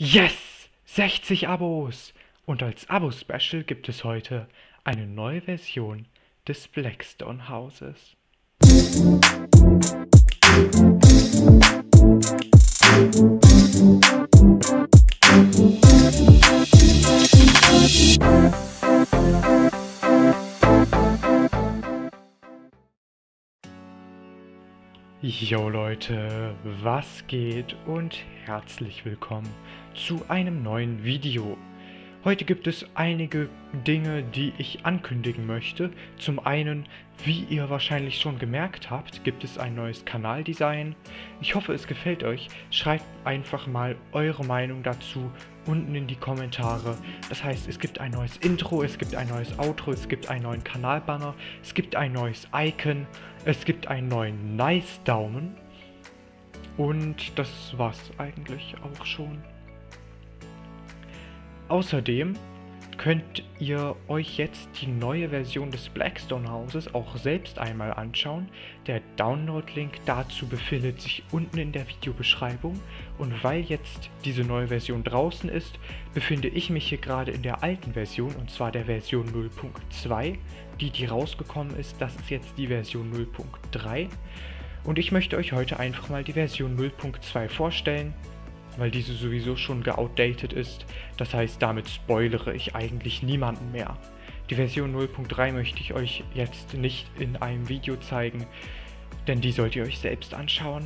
Yes! 60 Abos! Und als Abo-Special gibt es heute eine neue Version des Blackstone Hauses. Jo Leute, was geht und herzlich willkommen zu einem neuen Video. Heute gibt es einige Dinge, die ich ankündigen möchte. Zum einen, wie ihr wahrscheinlich schon gemerkt habt, gibt es ein neues Kanaldesign. Ich hoffe, es gefällt euch. Schreibt einfach mal eure Meinung dazu unten in die Kommentare. Das heißt, es gibt ein neues Intro, es gibt ein neues Outro, es gibt einen neuen Kanalbanner, es gibt ein neues Icon, es gibt einen neuen Nice-Daumen. Und das war's eigentlich auch schon. Außerdem könnt ihr euch jetzt die neue Version des Blackstone Hauses auch selbst einmal anschauen. Der Download-Link dazu befindet sich unten in der Videobeschreibung. Und weil jetzt diese neue Version draußen ist, befinde ich mich hier gerade in der alten Version, und zwar der Version 0.2. Die rausgekommen ist, das ist jetzt die Version 0.3. Und ich möchte euch heute einfach mal die Version 0.2 vorstellen, weil diese sowieso schon geoutdatet ist. Das heißt, damit spoilere ich eigentlich niemanden mehr. Die Version 0.3 möchte ich euch jetzt nicht in einem Video zeigen, denn die sollt ihr euch selbst anschauen.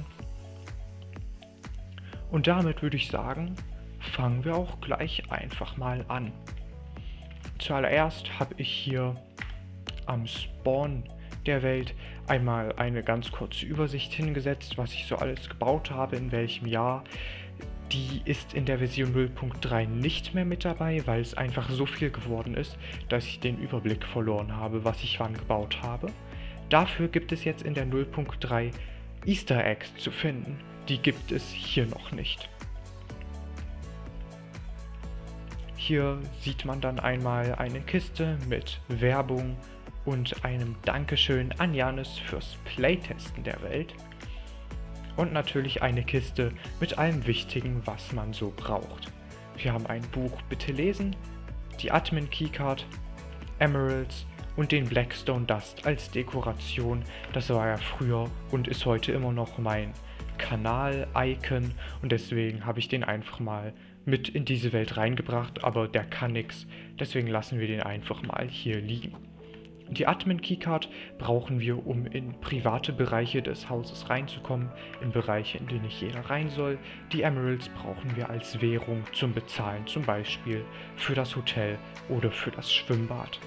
Und damit würde ich sagen, fangen wir auch gleich einfach mal an. Zuallererst habe ich hier am Spawn der Welt einmal eine ganz kurze Übersicht hingesetzt, was ich so alles gebaut habe, in welchem Jahr. Die ist in der Version 0.3 nicht mehr mit dabei, weil es einfach so viel geworden ist, dass ich den Überblick verloren habe, was ich wann gebaut habe. Dafür gibt es jetzt in der 0.3 Easter Eggs zu finden. Die gibt es hier noch nicht. Hier sieht man dann einmal eine Kiste mit Werbung und einem Dankeschön an Janis fürs Playtesten der Welt. Und natürlich eine Kiste mit allem Wichtigen, was man so braucht. Wir haben ein Buch Bitte lesen, die Admin Keycard, Emeralds und den Blackstone Dust als Dekoration. Das war ja früher und ist heute immer noch mein Kanal-Icon und deswegen habe ich den einfach mal mit in diese Welt reingebracht, aber der kann nix, deswegen lassen wir den einfach mal hier liegen. Die Admin Keycard brauchen wir, um in private Bereiche des Hauses reinzukommen, in Bereiche, in die nicht jeder rein soll. Die Emeralds brauchen wir als Währung zum Bezahlen, zum Beispiel für das Hotel oder für das Schwimmbad.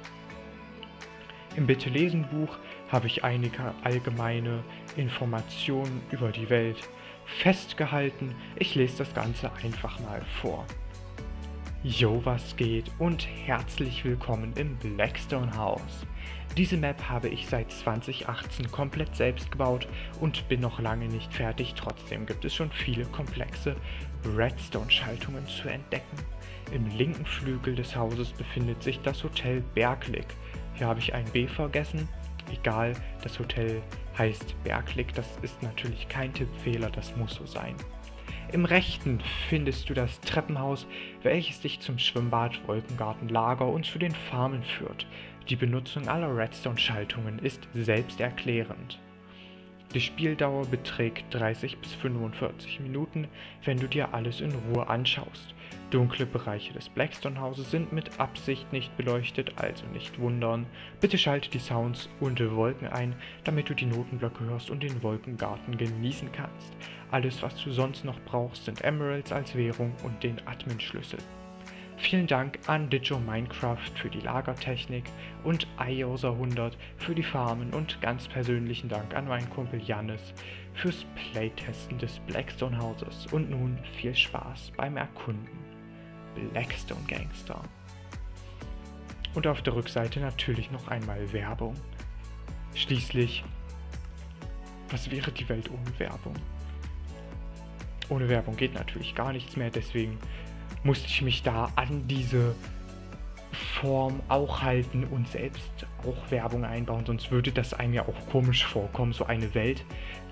Im Bitte-Lesen-Buch habe ich einige allgemeine Informationen über die Welt festgehalten. Ich lese das Ganze einfach mal vor. Jo, was geht und herzlich willkommen im Blackstone House. Diese Map habe ich seit 2018 komplett selbst gebaut und bin noch lange nicht fertig, trotzdem gibt es schon viele komplexe Redstone-Schaltungen zu entdecken. Im linken Flügel des Hauses befindet sich das Hotel Berglik. Hier habe ich ein B vergessen, egal, das Hotel heißt Berglik, das ist natürlich kein Tippfehler, das muss so sein. Im rechten findest du das Treppenhaus, welches dich zum Schwimmbad, Wolkengarten, Lager und zu den Farmen führt. Die Benutzung aller Redstone-Schaltungen ist selbsterklärend. Die Spieldauer beträgt 30 bis 45 Minuten, wenn du dir alles in Ruhe anschaust. Dunkle Bereiche des Blackstone-Hauses sind mit Absicht nicht beleuchtet, also nicht wundern. Bitte schalte die Sounds und Wolken ein, damit du die Notenblöcke hörst und den Wolkengarten genießen kannst. Alles, was du sonst noch brauchst, sind Emeralds als Währung und den Admin-Schlüssel. Vielen Dank an Dijo Minecraft für die Lagertechnik und iuser100 für die Farmen und ganz persönlichen Dank an meinen Kumpel Janis fürs Playtesten des Blackstone Hauses. Und nun viel Spaß beim Erkunden. Blackstone Gangster. Und auf der Rückseite natürlich noch einmal Werbung. Schließlich, was wäre die Welt ohne Werbung? Ohne Werbung geht natürlich gar nichts mehr, deswegen musste ich mich da an diese Form auch halten und selbst auch Werbung einbauen, sonst würde das einem ja auch komisch vorkommen, so eine Welt,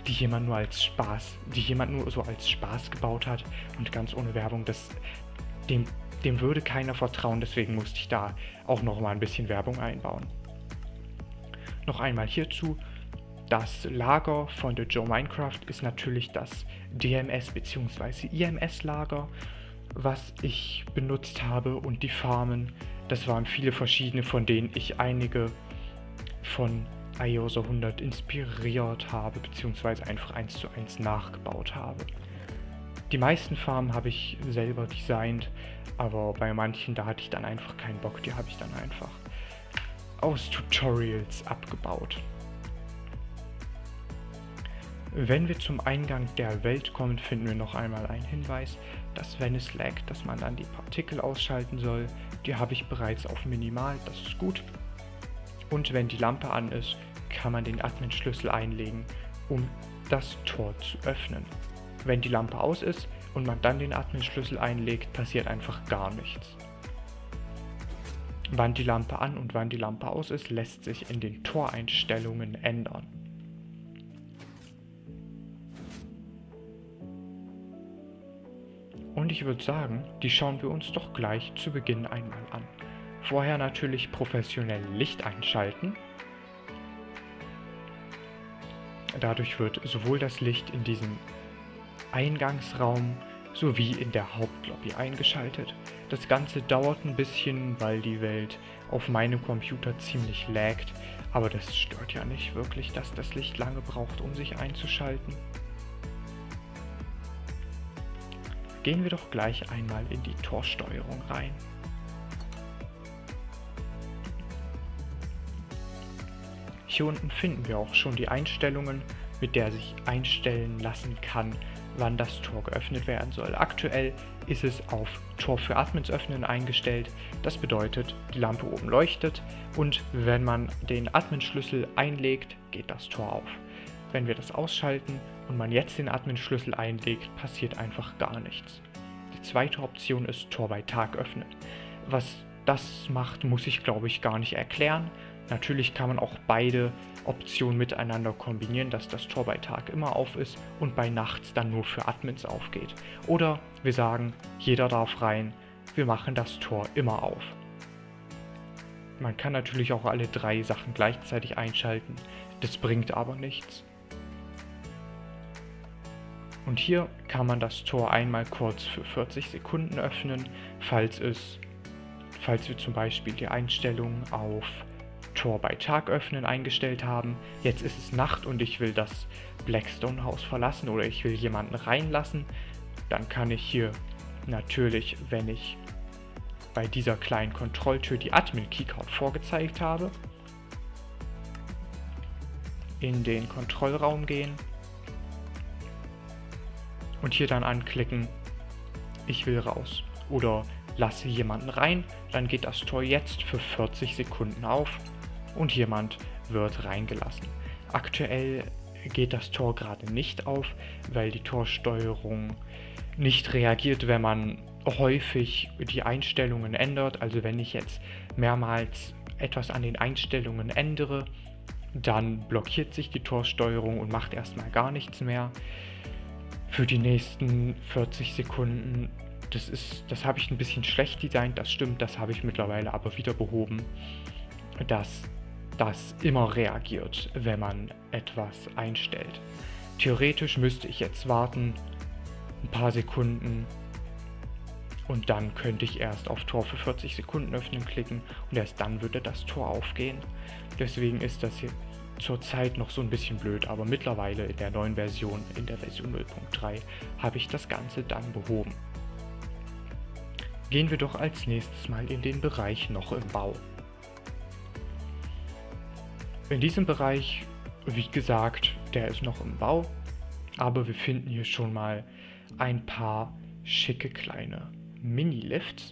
die jemand nur so als Spaß gebaut hat und ganz ohne Werbung, dem würde keiner vertrauen, deswegen musste ich da auch nochmal ein bisschen Werbung einbauen. Noch einmal hierzu, das Lager von The Joe Minecraft ist natürlich das DMS bzw. IMS Lager, was ich benutzt habe, und die Farmen, das waren viele verschiedene, von denen ich einige von iOS 100 inspiriert habe bzw. einfach 1:1 nachgebaut habe. Die meisten Farmen habe ich selber designt, aber bei manchen, da hatte ich dann einfach keinen Bock, die habe ich dann einfach aus Tutorials abgebaut. Wenn wir zum Eingang der Welt kommen, finden wir noch einmal einen Hinweis, dass wenn es laggt, dass man dann die Partikel ausschalten soll. Die habe ich bereits auf Minimal, das ist gut. Und wenn die Lampe an ist, kann man den Admin-Schlüssel einlegen, um das Tor zu öffnen. Wenn die Lampe aus ist und man dann den Admin-Schlüssel einlegt, passiert einfach gar nichts. Wann die Lampe an und wann die Lampe aus ist, lässt sich in den Toreinstellungen ändern. Und ich würde sagen, die schauen wir uns doch gleich zu Beginn einmal an. Vorher natürlich professionell Licht einschalten. Dadurch wird sowohl das Licht in diesem Eingangsraum sowie in der Hauptlobby eingeschaltet. Das Ganze dauert ein bisschen, weil die Welt auf meinem Computer ziemlich laggt, aber das stört ja nicht wirklich, dass das Licht lange braucht, um sich einzuschalten. Gehen wir doch gleich einmal in die Torsteuerung rein. Hier unten finden wir auch schon die Einstellungen, mit der sich einstellen lassen kann, wann das Tor geöffnet werden soll. Aktuell ist es auf Tor für Admins öffnen eingestellt. Das bedeutet, die Lampe oben leuchtet und wenn man den Admin-Schlüssel einlegt, geht das Tor auf. Wenn wir das ausschalten und man jetzt den Admin-Schlüssel einlegt, passiert einfach gar nichts. Die zweite Option ist Tor bei Tag öffnen. Was das macht, muss ich glaube ich gar nicht erklären. Natürlich kann man auch beide Optionen miteinander kombinieren, dass das Tor bei Tag immer auf ist und bei nachts dann nur für Admins aufgeht. Oder wir sagen, jeder darf rein, wir machen das Tor immer auf. Man kann natürlich auch alle drei Sachen gleichzeitig einschalten, das bringt aber nichts. Und hier kann man das Tor einmal kurz für 40 Sekunden öffnen, falls wir zum Beispiel die Einstellung auf Tor bei Tag öffnen eingestellt haben. Jetzt ist es Nacht und ich will das Blackstone Haus verlassen oder ich will jemanden reinlassen. Dann kann ich hier natürlich, wenn ich bei dieser kleinen Kontrolltür die Admin Keycard vorgezeigt habe, in den Kontrollraum gehen und hier dann anklicken, ich will raus oder lasse jemanden rein, dann geht das Tor jetzt für 40 Sekunden auf und jemand wird reingelassen. Aktuell geht das Tor gerade nicht auf, weil die Torsteuerung nicht reagiert, wenn man häufig die Einstellungen ändert. Also wenn ich jetzt mehrmals etwas an den Einstellungen ändere, dann blockiert sich die Torsteuerung und macht erstmal gar nichts mehr für die nächsten 40 Sekunden. Das habe ich ein bisschen schlecht designt, das stimmt, das habe ich mittlerweile aber wieder behoben, dass das immer reagiert, wenn man etwas einstellt. Theoretisch müsste ich jetzt warten, ein paar Sekunden, und dann könnte ich erst auf Tor für 40 Sekunden öffnen klicken und erst dann würde das Tor aufgehen. Deswegen ist das hier zurzeit noch so ein bisschen blöd, aber mittlerweile in der neuen Version, in der Version 0.3, habe ich das Ganze dann behoben. Gehen wir doch als nächstes mal in den Bereich noch im Bau. In diesem Bereich, wie gesagt, der ist noch im Bau, aber wir finden hier schon mal ein paar schicke kleine Mini-Lifts,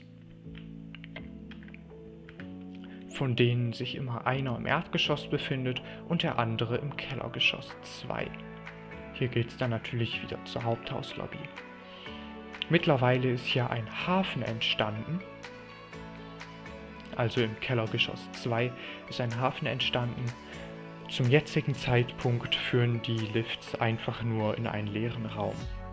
von denen sich immer einer im Erdgeschoss befindet und der andere im Kellergeschoss 2. Hier geht es dann natürlich wieder zur Haupthauslobby. Mittlerweile ist hier ein Hafen entstanden, also im Kellergeschoss 2 ist ein Hafen entstanden Zum jetzigen Zeitpunkt führen die Lifts einfach nur in einen leeren Raum.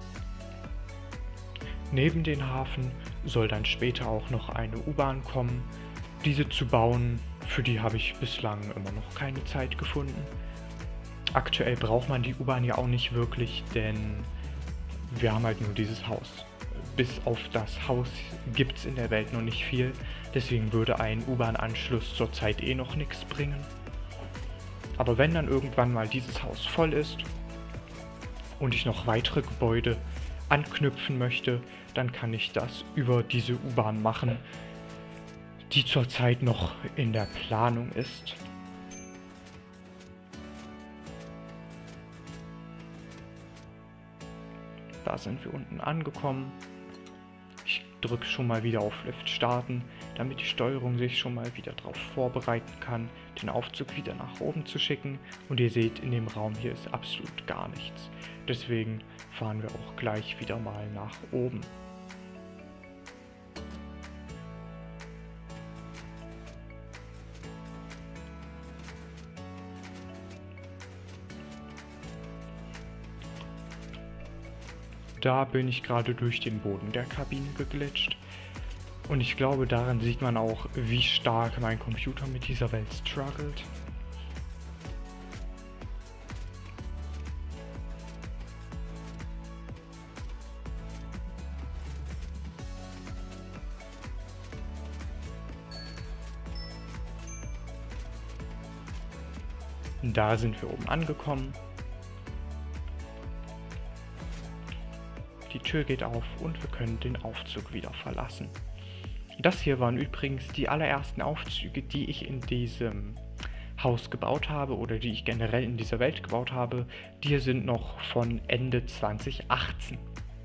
Neben den Hafen soll dann später auch noch eine U-Bahn kommen. Diese zu bauen, für die habe ich bislang immer noch keine Zeit gefunden. Aktuell braucht man die U-Bahn ja auch nicht wirklich, denn wir haben halt nur dieses Haus. Bis auf das Haus gibt es in der Welt noch nicht viel, deswegen würde ein U-Bahn-Anschluss zurzeit eh noch nichts bringen. Aber wenn dann irgendwann mal dieses Haus voll ist und ich noch weitere Gebäude anknüpfen möchte, dann kann ich das über diese U-Bahn machen, die zurzeit noch in der Planung ist. Da sind wir unten angekommen. Ich drücke schon mal wieder auf Lift starten, damit die Steuerung sich schon mal wieder darauf vorbereiten kann, den Aufzug wieder nach oben zu schicken. Und ihr seht, in dem Raum hier ist absolut gar nichts. Deswegen fahren wir auch gleich wieder mal nach oben. Da bin ich gerade durch den Boden der Kabine geglitscht. Und ich glaube, daran sieht man auch, wie stark mein Computer mit dieser Welt struggelt. Da sind wir oben angekommen. Die Tür geht auf und wir können den Aufzug wieder verlassen. Das hier waren übrigens die allerersten Aufzüge, die ich in diesem Haus gebaut habe oder die ich generell in dieser Welt gebaut habe. Die sind noch von Ende 2018.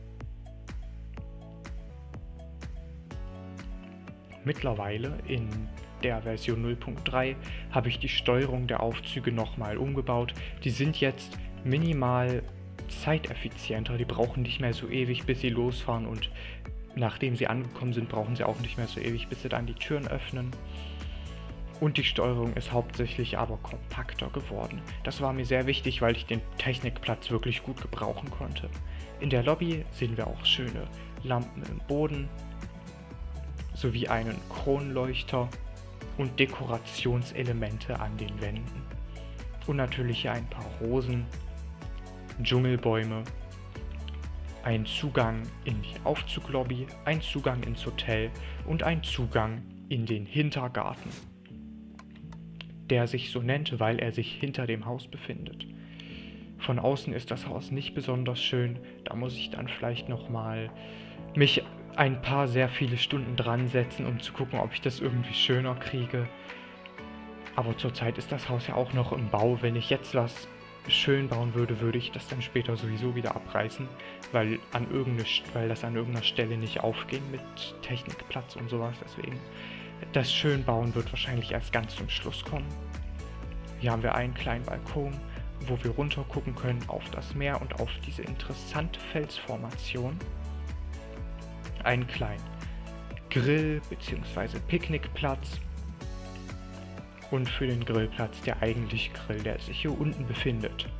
Mittlerweile in der Version 0.3 habe ich die Steuerung der Aufzüge nochmal umgebaut. Die sind jetzt minimal zeiteffizienter, die brauchen nicht mehr so ewig, bis sie losfahren, und nachdem sie angekommen sind, brauchen sie auch nicht mehr so ewig, bis sie dann die Türen öffnen. Und die Steuerung ist hauptsächlich aber kompakter geworden. Das war mir sehr wichtig, weil ich den Technikplatz wirklich gut gebrauchen konnte. In der Lobby sehen wir auch schöne Lampen im Boden, sowie einen Kronleuchter und Dekorationselemente an den Wänden. Und natürlich hier ein paar Rosen, Dschungelbäume, ein Zugang in die Aufzuglobby, ein Zugang ins Hotel und ein Zugang in den Hintergarten, der sich so nennt, weil er sich hinter dem Haus befindet. Von außen ist das Haus nicht besonders schön, da muss ich dann vielleicht nochmal mich ein paar sehr viele Stunden dran setzen, um zu gucken, ob ich das irgendwie schöner kriege. Aber zurzeit ist das Haus ja auch noch im Bau. Wenn ich jetzt was schön bauen würde, würde ich das dann später sowieso wieder abreißen, weil das an irgendeiner Stelle nicht aufging mit Technikplatz und sowas. Deswegen, das Schönbauen wird wahrscheinlich erst ganz zum Schluss kommen. Hier haben wir einen kleinen Balkon, wo wir runter gucken können auf das Meer und auf diese interessante Felsformation. Einen kleinen Grill bzw. Picknickplatz. Und für den Grillplatz der eigentliche Grill, der sich hier unten befindet.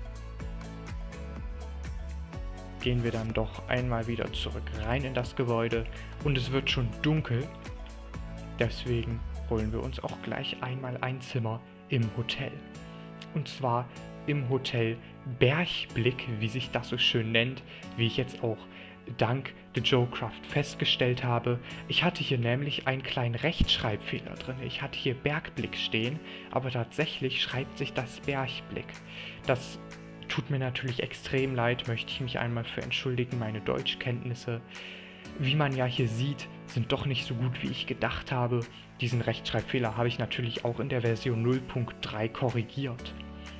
Gehen wir dann doch einmal wieder zurück rein in das Gebäude und es wird schon dunkel. Deswegen holen wir uns auch gleich einmal ein Zimmer im Hotel. Und zwar im Hotel Bergblick, wie sich das so schön nennt, wie ich jetzt auch dank The Joecraft festgestellt habe. Ich hatte hier nämlich einen kleinen Rechtschreibfehler drin. Ich hatte hier Bergblick stehen, aber tatsächlich schreibt sich das Bergblick. Das tut mir natürlich extrem leid, möchte ich mich einmal für entschuldigen. Meine Deutschkenntnisse, wie man ja hier sieht, sind doch nicht so gut, wie ich gedacht habe. Diesen Rechtschreibfehler habe ich natürlich auch in der Version 0.3 korrigiert.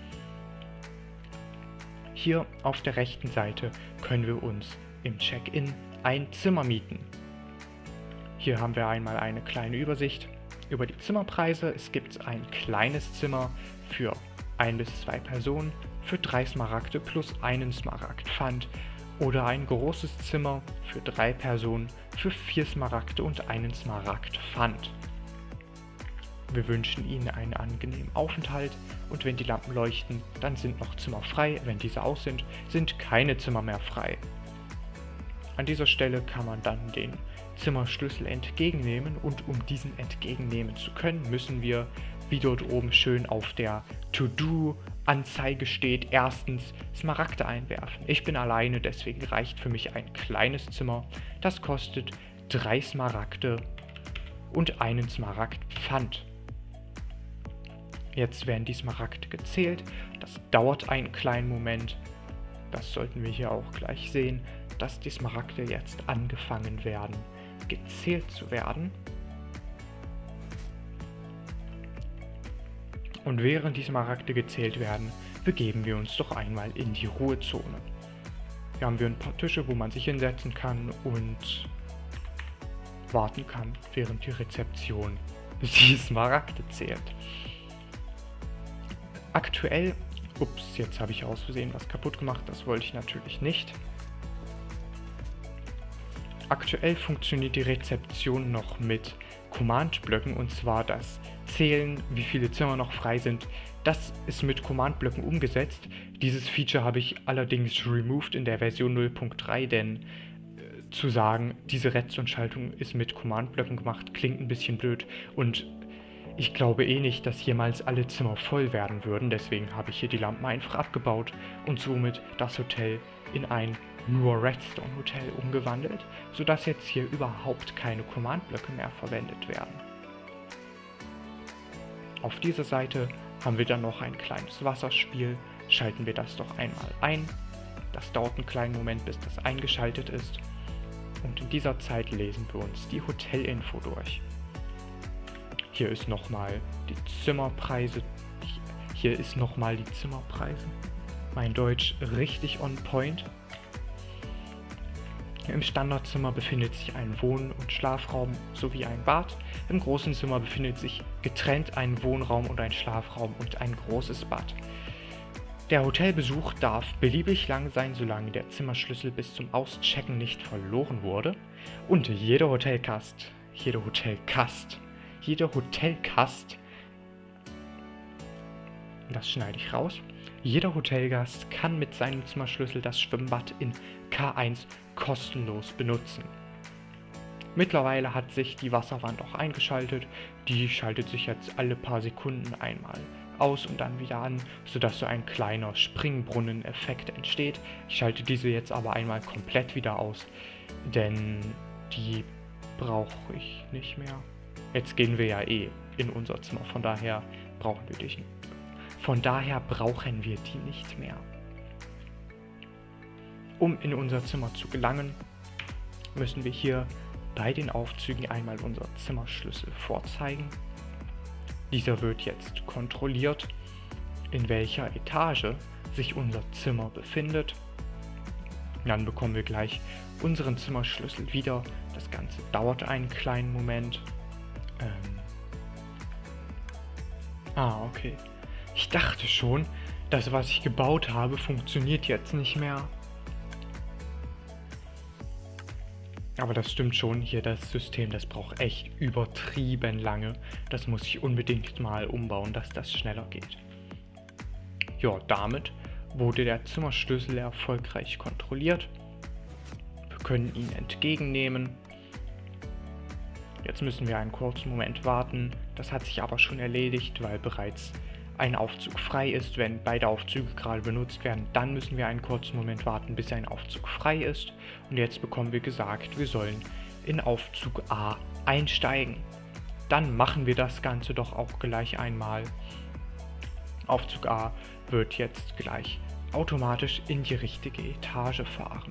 Hier auf der rechten Seite können wir uns im Check-in ein Zimmer mieten. Hier haben wir einmal eine kleine Übersicht über die Zimmerpreise. Es gibt ein kleines Zimmer für 1 bis 2 Personen für 3 Smaragde plus 1 Smaragd Pfand oder ein großes Zimmer für 3 Personen für 4 Smaragde und 1 Smaragd Pfand. Wir wünschen Ihnen einen angenehmen Aufenthalt und wenn die Lampen leuchten, dann sind noch Zimmer frei. Wenn diese aus sind, sind keine Zimmer mehr frei. An dieser Stelle kann man dann den Zimmerschlüssel entgegennehmen und um diesen entgegennehmen zu können, müssen wir, wie dort oben schön auf der To-Do-Anzeige steht, erstens Smaragde einwerfen. Ich bin alleine, deswegen reicht für mich ein kleines Zimmer. Das kostet 3 Smaragde und einen Smaragdpfand. Jetzt werden die Smaragde gezählt. Das dauert einen kleinen Moment. Das sollten wir hier auch gleich sehen, dass die Smaragde jetzt angefangen werden, gezählt zu werden. Und während die Smaragde gezählt werden, begeben wir uns doch einmal in die Ruhezone. Hier haben wir ein paar Tische, wo man sich hinsetzen kann und warten kann, während die Rezeption die Smaragde zählt. Aktuell, ups, jetzt habe ich aus Versehen was kaputt gemacht, das wollte ich natürlich nicht. Aktuell funktioniert die Rezeption noch mit Command-Blöcken, und zwar das Zählen, wie viele Zimmer noch frei sind. Das ist mit Command-Blöcken umgesetzt. Dieses Feature habe ich allerdings removed in der Version 0.3, denn zu sagen, diese Redstone-Schaltung ist mit Command-Blöcken gemacht, klingt ein bisschen blöd und ich glaube eh nicht, dass jemals alle Zimmer voll werden würden. Deswegen habe ich hier die Lampen einfach abgebaut und somit das Hotel in ein nur Redstone Hotel umgewandelt, sodass jetzt hier überhaupt keine Command-Blöcke mehr verwendet werden. Auf dieser Seite haben wir dann noch ein kleines Wasserspiel. Schalten wir das doch einmal ein. Das dauert einen kleinen Moment, bis das eingeschaltet ist. Und in dieser Zeit lesen wir uns die Hotelinfo durch. Hier ist nochmal die Zimmerpreise. Hier ist nochmal die Zimmerpreise. Mein Deutsch richtig on point. Im Standardzimmer befindet sich ein Wohn- und Schlafraum sowie ein Bad. Im großen Zimmer befindet sich getrennt ein Wohnraum und ein Schlafraum und ein großes Bad. Der Hotelbesuch darf beliebig lang sein, solange der Zimmerschlüssel bis zum Auschecken nicht verloren wurde. Und jeder Hotelgast, das schneide ich raus, jeder Hotelgast kann mit seinem Zimmerschlüssel das Schwimmbad in K1 kostenlos benutzen. Mittlerweile hat sich die Wasserwand auch eingeschaltet. Die schaltet sich jetzt alle paar Sekunden einmal aus und dann wieder an, sodass so ein kleiner Springbrunnen-Effekt entsteht. Ich schalte diese jetzt aber einmal komplett wieder aus, denn die brauche ich nicht mehr. Jetzt gehen wir ja eh in unser Zimmer, von daher brauchen wir die nicht mehr. Um in unser Zimmer zu gelangen, müssen wir hier bei den Aufzügen einmal unseren Zimmerschlüssel vorzeigen. Dieser wird jetzt kontrolliert, in welcher Etage sich unser Zimmer befindet. Dann bekommen wir gleich unseren Zimmerschlüssel wieder. Das Ganze dauert einen kleinen Moment. Okay. Ich dachte schon, das, was ich gebaut habe, funktioniert jetzt nicht mehr. Aber das stimmt schon, hier das System, das braucht echt übertrieben lange. Das muss ich unbedingt mal umbauen, dass das schneller geht. Ja, damit wurde der Zimmerschlüssel erfolgreich kontrolliert. Wir können ihn entgegennehmen. Jetzt müssen wir einen kurzen Moment warten. Das hat sich aber schon erledigt, weil bereits ein Aufzug frei ist. Wenn beide Aufzüge gerade benutzt werden, dann müssen wir einen kurzen Moment warten, bis ein Aufzug frei ist. Und jetzt bekommen wir gesagt, wir sollen in Aufzug A einsteigen. Dann machen wir das Ganze doch auch gleich einmal. Aufzug A wird jetzt gleich automatisch in die richtige Etage fahren.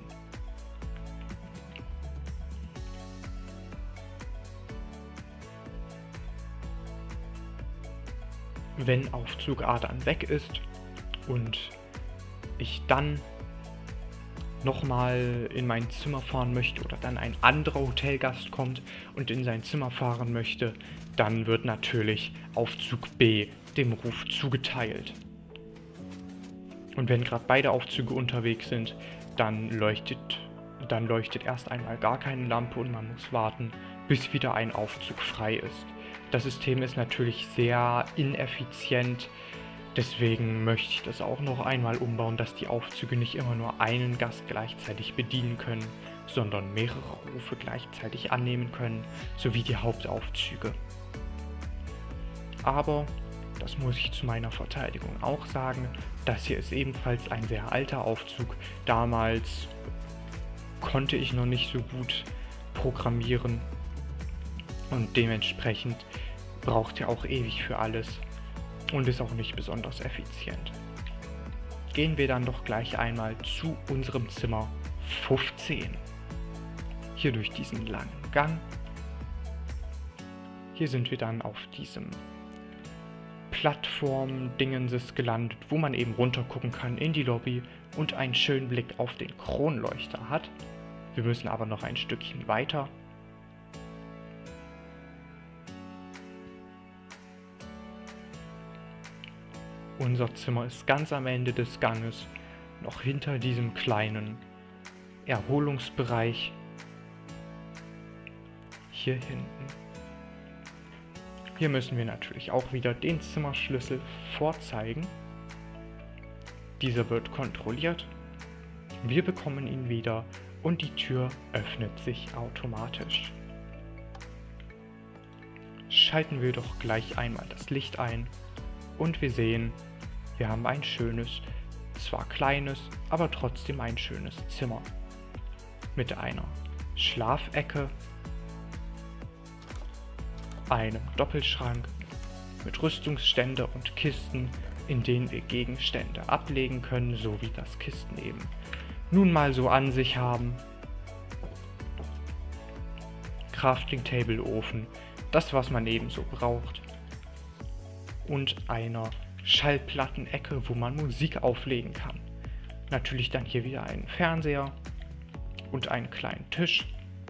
Wenn Aufzug A dann weg ist und ich dann nochmal in mein Zimmer fahren möchte oder dann ein anderer Hotelgast kommt und in sein Zimmer fahren möchte, dann wird natürlich Aufzug B dem Ruf zugeteilt. Und wenn gerade beide Aufzüge unterwegs sind, dann leuchtet erst einmal gar keine Lampe und man muss warten, bis wieder ein Aufzug frei ist. Das System ist natürlich sehr ineffizient, deswegen möchte ich das auch noch einmal umbauen, dass die Aufzüge nicht immer nur einen Gast gleichzeitig bedienen können, sondern mehrere Rufe gleichzeitig annehmen können, sowie die Hauptaufzüge. Aber, das muss ich zu meiner Verteidigung auch sagen, das hier ist ebenfalls ein sehr alter Aufzug. Damals konnte ich noch nicht so gut programmieren und dementsprechend braucht er auch ewig für alles und ist auch nicht besonders effizient. Gehen wir dann doch gleich einmal zu unserem Zimmer 15. Hier durch diesen langen Gang. Hier sind wir dann auf diesem Plattform-Dingenses gelandet, wo man eben runter gucken kann in die Lobby und einen schönen Blick auf den Kronleuchter hat. Wir müssen aber noch ein Stückchen weiter. Unser Zimmer ist ganz am Ende des Ganges, noch hinter diesem kleinen Erholungsbereich. Hier hinten. Hier müssen wir natürlich auch wieder den Zimmerschlüssel vorzeigen. Dieser wird kontrolliert. Wir bekommen ihn wieder und die Tür öffnet sich automatisch. Schalten wir doch gleich einmal das Licht ein und wir sehen, wir haben ein schönes, zwar kleines, aber trotzdem ein schönes Zimmer. Mit einer Schlafecke, einem Doppelschrank mit Rüstungsstände und Kisten, in denen wir Gegenstände ablegen können, so wie das Kisten eben nun mal so an sich haben. Crafting Table Ofen, das was man eben so braucht. Und einer Schallplattenecke, wo man Musik auflegen kann. Natürlich dann hier wieder einen Fernseher und einen kleinen Tisch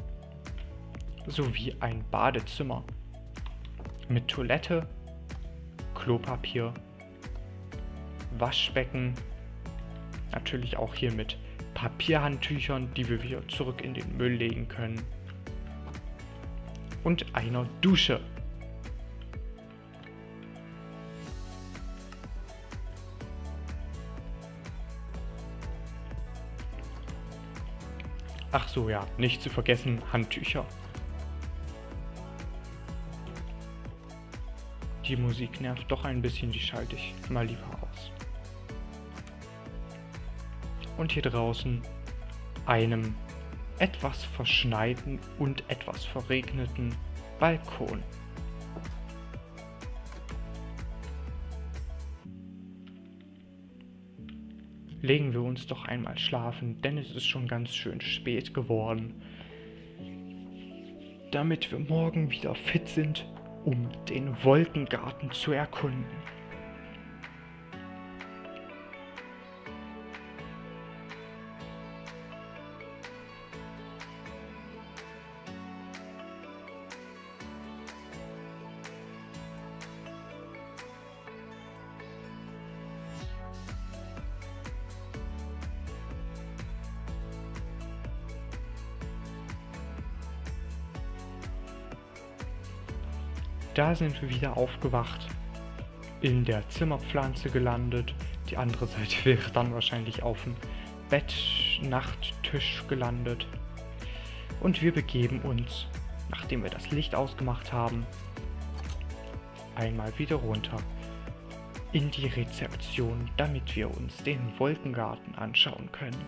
sowie ein Badezimmer mit Toilette, Klopapier, Waschbecken, natürlich auch hier mit Papierhandtüchern, die wir wieder zurück in den Müll legen können und einer Dusche. Ach so, ja, nicht zu vergessen, Handtücher. Die Musik nervt doch ein bisschen, die schalte ich mal lieber aus. Und hier draußen einem etwas verschneiten und etwas verregneten Balkon. Legen wir uns doch einmal schlafen, denn es ist schon ganz schön spät geworden, damit wir morgen wieder fit sind, um den Wolkengarten zu erkunden. Da sind wir wieder aufgewacht, in der Zimmerpflanze gelandet. Die andere Seite wäre dann wahrscheinlich auf dem Bett-Nachttisch gelandet. Und wir begeben uns, nachdem wir das Licht ausgemacht haben, einmal wieder runter in die Rezeption, damit wir uns den Wolkengarten anschauen können.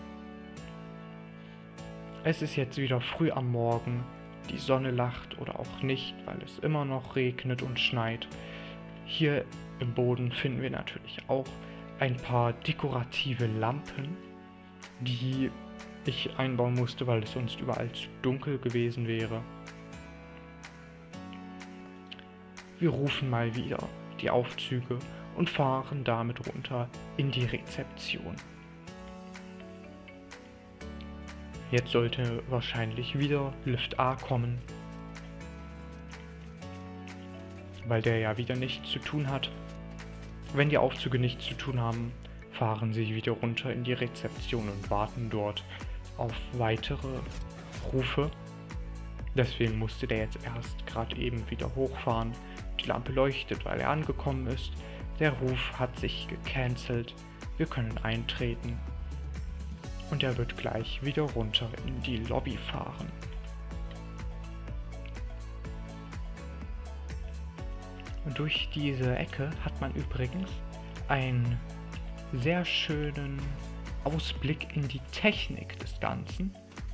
Es ist jetzt wieder früh am Morgen. Die Sonne lacht oder auch nicht, weil es immer noch regnet und schneit. Hier im Boden finden wir natürlich auch ein paar dekorative Lampen, die ich einbauen musste, weil es sonst überall zu dunkel gewesen wäre. Wir rufen mal wieder die Aufzüge und fahren damit runter in die Rezeption. Jetzt sollte wahrscheinlich wieder Lift A kommen, weil der ja wieder nichts zu tun hat. Wenn die Aufzüge nichts zu tun haben, fahren sie wieder runter in die Rezeption und warten dort auf weitere Rufe. Deswegen musste der jetzt erst gerade eben wieder hochfahren. Die Lampe leuchtet, weil er angekommen ist. Der Ruf hat sich gecancelt. Wir können eintreten. Und er wird gleich wieder runter in die Lobby fahren. Und durch diese Ecke hat man übrigens einen sehr schönen Ausblick in die Technik des Ganzen.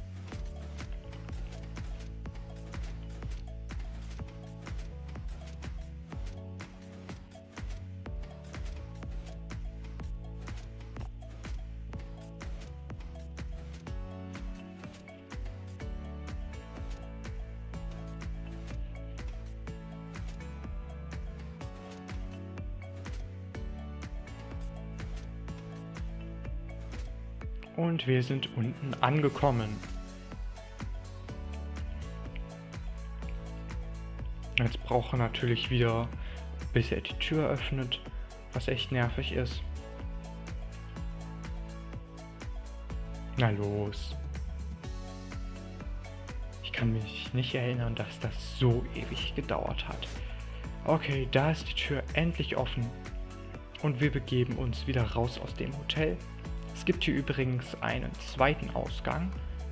Und wir sind unten angekommen. Jetzt braucht er natürlich wieder, bis er die Tür öffnet, was echt nervig ist. Na los. Ich kann mich nicht erinnern, dass das so ewig gedauert hat. Okay, da ist die Tür endlich offen. Und wir begeben uns wieder raus aus dem Hotel. Es gibt hier übrigens einen zweiten Ausgang.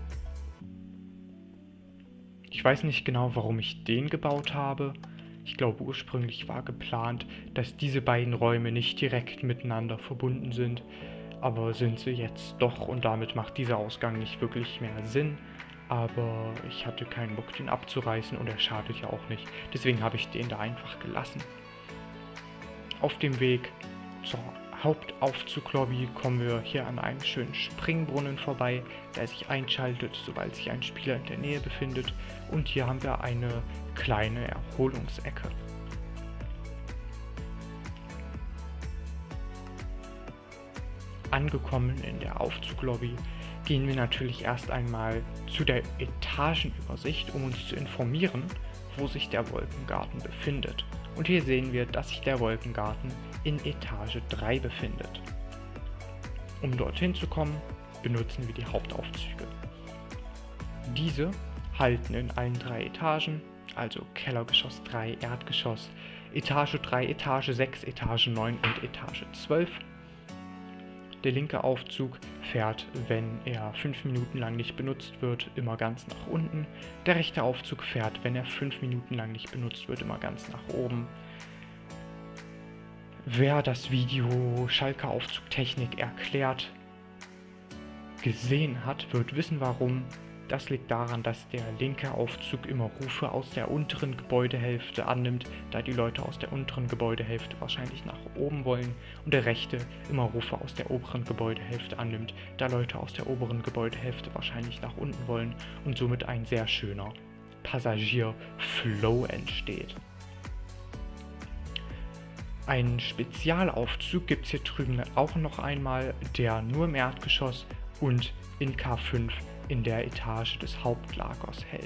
Ich weiß nicht genau, warum ich den gebaut habe. Ich glaube, ursprünglich war geplant, dass diese beiden Räume nicht direkt miteinander verbunden sind. Aber sind sie jetzt doch, und damit macht dieser Ausgang nicht wirklich mehr Sinn. Aber ich hatte keinen Bock, den abzureißen, und er schadet ja auch nicht. Deswegen habe ich den da einfach gelassen. Auf dem Weg zur Hauptaufzuglobby kommen wir hier an einem schönen Springbrunnen vorbei, der sich einschaltet, sobald sich ein Spieler in der Nähe befindet. Und hier haben wir eine kleine Erholungsecke. Angekommen in der Aufzuglobby gehen wir natürlich erst einmal zu der Etagenübersicht, um uns zu informieren, wo sich der Wolkengarten befindet. Und hier sehen wir, dass sich der Wolkengarten in Etage 3 befindet. Um dorthin zu kommen, benutzen wir die Hauptaufzüge. Diese halten in allen 3 Etagen, also Kellergeschoss 3, Erdgeschoss, Etage 3, Etage 6, Etage 9 und Etage 12. Der linke Aufzug fährt, wenn er 5 Minuten lang nicht benutzt wird, immer ganz nach unten. Der rechte Aufzug fährt, wenn er 5 Minuten lang nicht benutzt wird, immer ganz nach oben. Wer das Video Schalker Aufzugtechnik erklärt gesehen hat, wird wissen, warum. Das liegt daran, dass der linke Aufzug immer Rufe aus der unteren Gebäudehälfte annimmt, da die Leute aus der unteren Gebäudehälfte wahrscheinlich nach oben wollen, und der rechte immer Rufe aus der oberen Gebäudehälfte annimmt, da Leute aus der oberen Gebäudehälfte wahrscheinlich nach unten wollen, und somit ein sehr schöner Passagierflow entsteht. Einen Spezialaufzug gibt es hier drüben auch noch einmal, der nur im Erdgeschoss und in K5 in der Etage des Hauptlagers hält.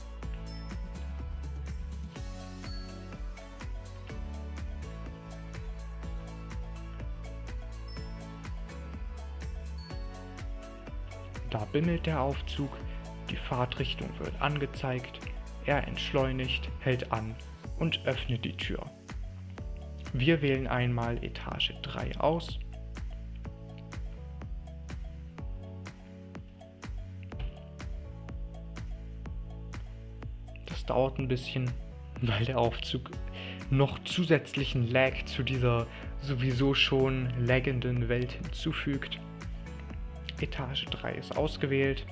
Da bimmelt der Aufzug, die Fahrtrichtung wird angezeigt, er entschleunigt, hält an und öffnet die Tür. Wir wählen einmal Etage 3 aus. Das dauert ein bisschen, weil der Aufzug noch zusätzlichen Lag zu dieser sowieso schon laggenden Welt hinzufügt. Etage 3 ist ausgewählt.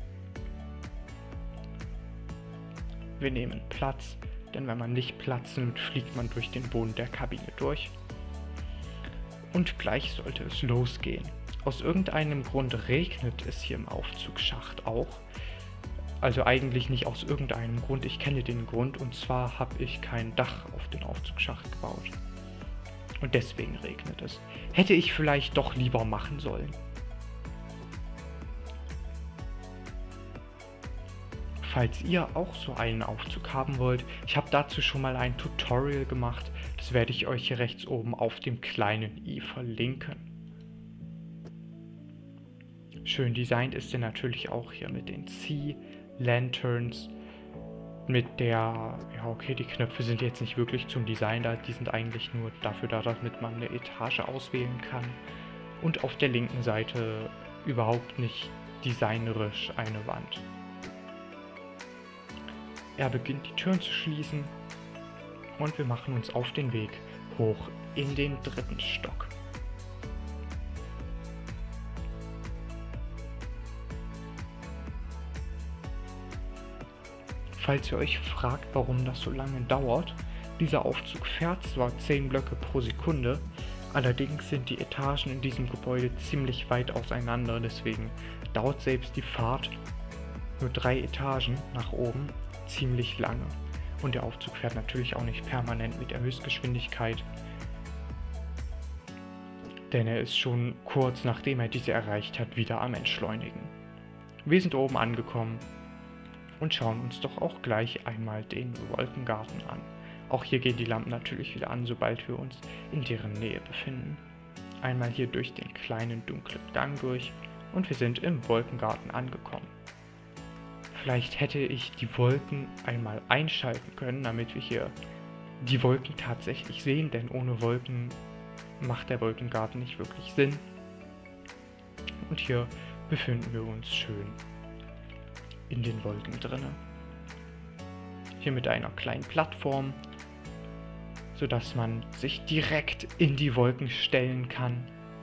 Wir nehmen Platz, denn wenn man nicht Platz nimmt, fliegt man durch den Boden der Kabine durch. Und gleich sollte es losgehen. Aus irgendeinem Grund regnet es hier im Aufzugsschacht auch. Also eigentlich nicht aus irgendeinem Grund, ich kenne den Grund, und zwar habe ich kein Dach auf den Aufzugsschacht gebaut. Und deswegen regnet es. Hätte ich vielleicht doch lieber machen sollen. Falls ihr auch so einen Aufzug haben wollt, ich habe dazu schon mal ein Tutorial gemacht, das werde ich euch hier rechts oben auf dem kleinen i verlinken. Schön designt ist er natürlich auch hier mit den Sea Lanterns mit der, ja okay, die Knöpfe sind jetzt nicht wirklich zum Design da, die sind eigentlich nur dafür da, damit man eine Etage auswählen kann. Und auf der linken Seite überhaupt nicht designerisch eine Wand. Er beginnt die Türen zu schließen und wir machen uns auf den Weg hoch in den 3. Stock. Falls ihr euch fragt, warum das so lange dauert, dieser Aufzug fährt zwar 10 Blöcke pro Sekunde, allerdings sind die Etagen in diesem Gebäude ziemlich weit auseinander, deswegen dauert selbst die Fahrt nur 3 Etagen nach oben ziemlich lange. Und der Aufzug fährt natürlich auch nicht permanent mit der Höchstgeschwindigkeit, denn er ist schon kurz nachdem er diese erreicht hat, wieder am Entschleunigen. Wir sind oben angekommen und schauen uns doch auch gleich einmal den Wolkengarten an. Auch hier gehen die Lampen natürlich wieder an, sobald wir uns in deren Nähe befinden. Einmal hier durch den kleinen dunklen Gang durch und wir sind im Wolkengarten angekommen. Vielleicht hätte ich die Wolken einmal einschalten können, damit wir hier die Wolken tatsächlich sehen, denn ohne Wolken macht der Wolkengarten nicht wirklich Sinn. Und hier befinden wir uns schön in den Wolken drinne. Hier mit einer kleinen Plattform, sodass man sich direkt in die Wolken stellen kann.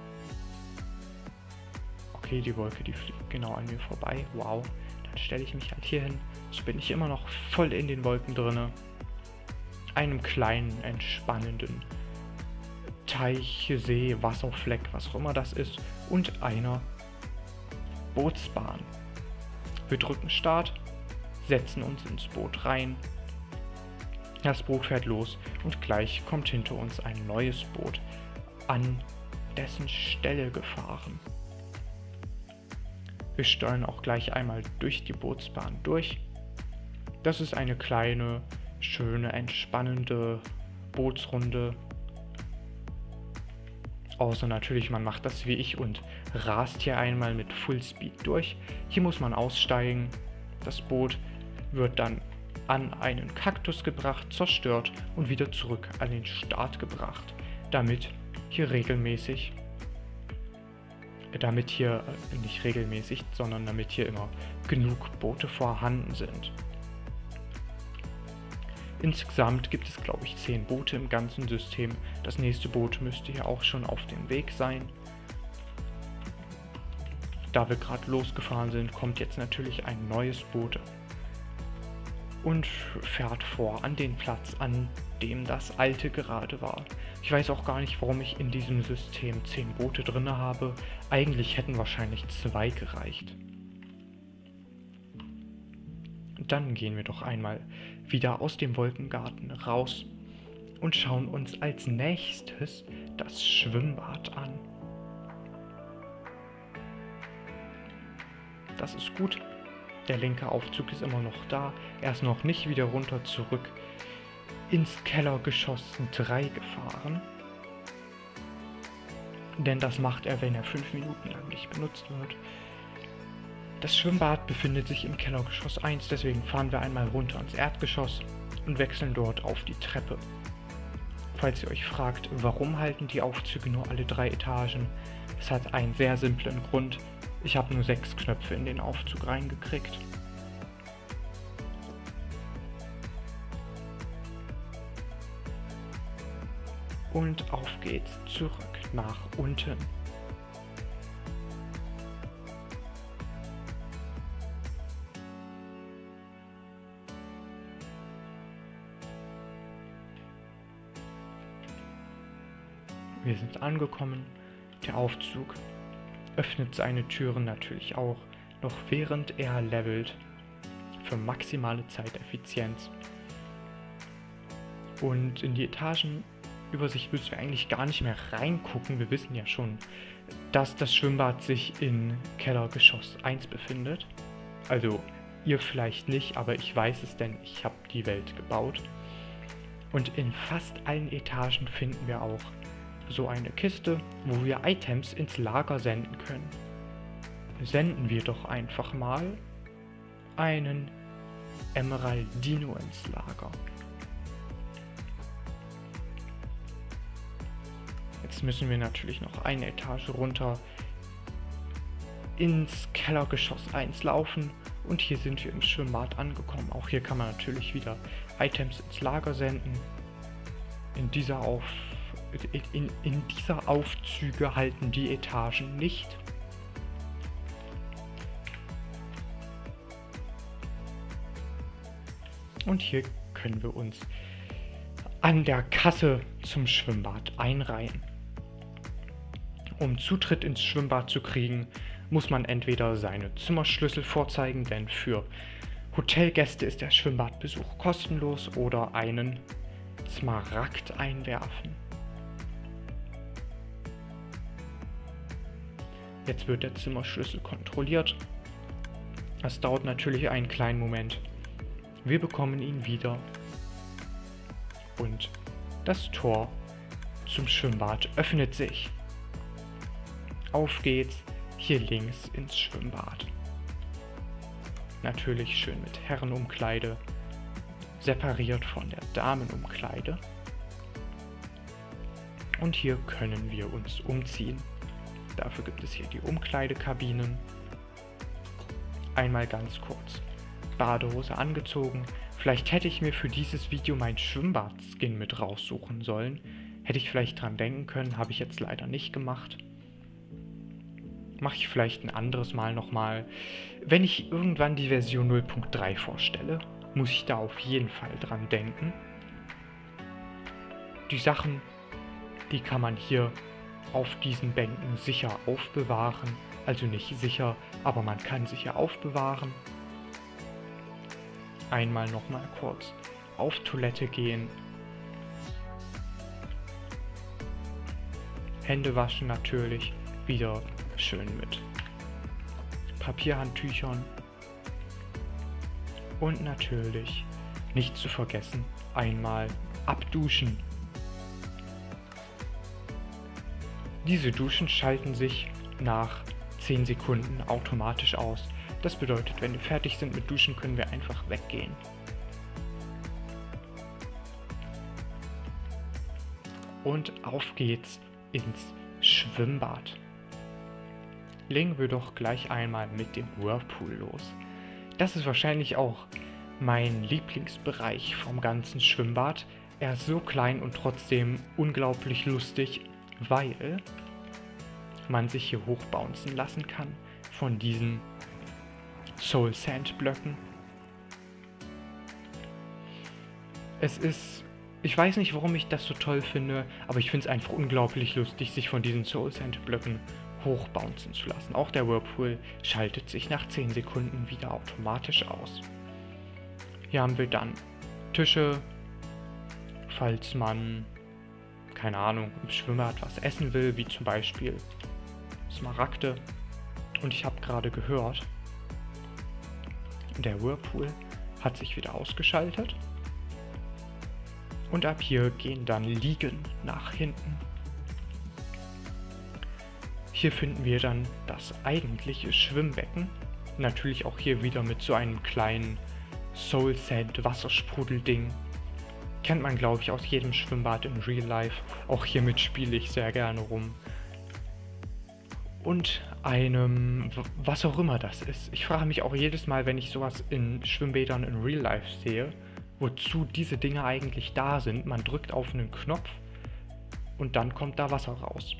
Okay, die Wolke, die fliegt genau an mir vorbei. Wow, dann stelle ich mich halt hier hin. So bin ich immer noch voll in den Wolken drinne. Einem kleinen, entspannenden Teich, See, Wasserfleck, was auch immer das ist, und einer Bootsbahn. Wir drücken Start, setzen uns ins Boot rein. Das Boot fährt los und gleich kommt hinter uns ein neues Boot an dessen Stelle gefahren. Wir steuern auch gleich einmal durch die Bootsbahn durch. Das ist eine kleine, schöne, entspannende Bootsrunde. Außer natürlich, man macht das wie ich und rast hier einmal mit Fullspeed durch. Hier muss man aussteigen. Das Boot wird dann an einen Kaktus gebracht, zerstört und wieder zurück an den Start gebracht, damit hier nicht regelmäßig, sondern damit hier immer genug Boote vorhanden sind. Insgesamt gibt es, glaube ich, 10 Boote im ganzen System. Das nächste Boot müsste hier auch schon auf dem Weg sein. Da wir gerade losgefahren sind, kommt jetzt natürlich ein neues Boot und fährt vor an den Platz, an dem das alte gerade war. Ich weiß auch gar nicht, warum ich in diesem System 10 Boote drin habe. Eigentlich hätten wahrscheinlich 2 gereicht. Dann gehen wir doch einmal wieder aus dem Wolkengarten raus und schauen uns als nächstes das Schwimmbad an. Das ist gut. Der linke Aufzug ist immer noch da. Er ist noch nicht wieder runter zurück ins Kellergeschoss 3 gefahren. Denn das macht er, wenn er 5 Minuten lang nicht benutzt wird. Das Schwimmbad befindet sich im Kellergeschoss 1, deswegen fahren wir einmal runter ins Erdgeschoss und wechseln dort auf die Treppe. Falls ihr euch fragt, warum halten die Aufzüge nur alle 3 Etagen, es hat einen sehr simplen Grund. Ich habe nur 6 Knöpfe in den Aufzug reingekriegt. Und auf geht's zurück nach unten. Wir sind angekommen. Der Aufzug öffnet seine Türen natürlich auch, noch während er levelt, für maximale Zeiteffizienz. Und in die Etagenübersicht müssen wir eigentlich gar nicht mehr reingucken. Wir wissen ja schon, dass das Schwimmbad sich in Kellergeschoss 1 befindet. Also ihr vielleicht nicht, aber ich weiß es, denn ich habe die Welt gebaut. Und in fast allen Etagen finden wir auch so eine Kiste, wo wir Items ins Lager senden können. Senden wir doch einfach mal einen Emeraldino ins Lager. Jetzt müssen wir natürlich noch eine Etage runter ins Kellergeschoss 1 laufen und hier sind wir im Schwimmbad angekommen. Auch hier kann man natürlich wieder Items ins Lager senden. In dieser Aufzüge halten die Etagen nicht. Und hier können wir uns an der Kasse zum Schwimmbad einreihen. Um Zutritt ins Schwimmbad zu kriegen, muss man entweder seine Zimmerschlüssel vorzeigen, denn für Hotelgäste ist der Schwimmbadbesuch kostenlos, oder einen Smaragd einwerfen. Jetzt wird der Zimmerschlüssel kontrolliert. Das dauert natürlich einen kleinen Moment. Wir bekommen ihn wieder und das Tor zum Schwimmbad öffnet sich. Auf geht's, hier links ins Schwimmbad. Natürlich schön mit Herrenumkleide, separiert von der Damenumkleide. Und hier können wir uns umziehen. Dafür gibt es hier die Umkleidekabinen. Einmal ganz kurz Badehose angezogen. Vielleicht hätte ich mir für dieses Video mein Schwimmbad-Skin mit raussuchen sollen. Hätte ich vielleicht dran denken können, habe ich jetzt leider nicht gemacht. Mache ich vielleicht ein anderes Mal nochmal. Wenn ich irgendwann die Version 0.3 vorstelle, muss ich da auf jeden Fall dran denken. Die Sachen, die kann man hier auf diesen Bänken sicher aufbewahren. Also nicht sicher, aber man kann sicher aufbewahren. Einmal nochmal kurz auf Toilette gehen. Hände waschen natürlich, wieder schön mit Papierhandtüchern. Und natürlich, nicht zu vergessen, einmal abduschen. Diese Duschen schalten sich nach 10 Sekunden automatisch aus. Das bedeutet, wenn wir fertig sind mit Duschen, können wir einfach weggehen. Und auf geht's ins Schwimmbad. Legen wir doch gleich einmal mit dem Whirlpool los. Das ist wahrscheinlich auch mein Lieblingsbereich vom ganzen Schwimmbad. Er ist so klein und trotzdem unglaublich lustig, weil man sich hier hochbouncen lassen kann von diesen Soul Sand Blöcken. Ich weiß nicht, warum ich das so toll finde, aber ich finde es einfach unglaublich lustig, sich von diesen Soul Sand Blöcken hochbouncen zu lassen. Auch der Whirlpool schaltet sich nach 10 Sekunden wieder automatisch aus. Hier haben wir dann Tische, falls man, keine Ahnung, im Schwimmbad was essen will, wie zum Beispiel Smaragde. Und ich habe gerade gehört, der Whirlpool hat sich wieder ausgeschaltet. Und ab hier gehen dann Liegen nach hinten. Hier finden wir dann das eigentliche Schwimmbecken. Natürlich auch hier wieder mit so einem kleinen Soul Sand Wassersprudelding. Kennt man, glaube ich, aus jedem Schwimmbad in Real Life. Auch hiermit spiele ich sehr gerne rum. Und einem, was auch immer das ist. Ich frage mich auch jedes Mal, wenn ich sowas in Schwimmbädern in Real Life sehe, wozu diese Dinge eigentlich da sind. Man drückt auf einen Knopf und dann kommt da Wasser raus.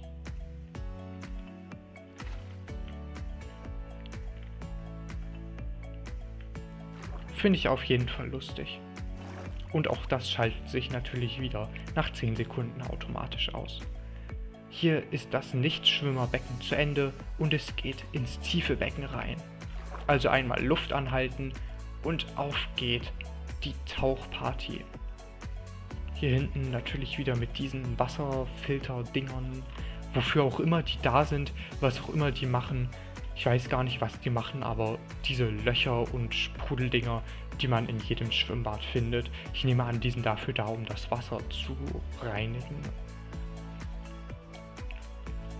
Finde ich auf jeden Fall lustig. Und auch das schaltet sich natürlich wieder nach 10 Sekunden automatisch aus. Hier ist das Nichtschwimmerbecken zu Ende und es geht ins tiefe Becken rein. Also einmal Luft anhalten und auf geht die Tauchparty. Hier hinten natürlich wieder mit diesen Wasserfilter-Dingern, wofür auch immer die da sind, was auch immer die machen. Ich weiß gar nicht, was die machen, aber diese Löcher und Sprudeldinger, die man in jedem Schwimmbad findet, ich nehme an, die sind dafür da, um das Wasser zu reinigen.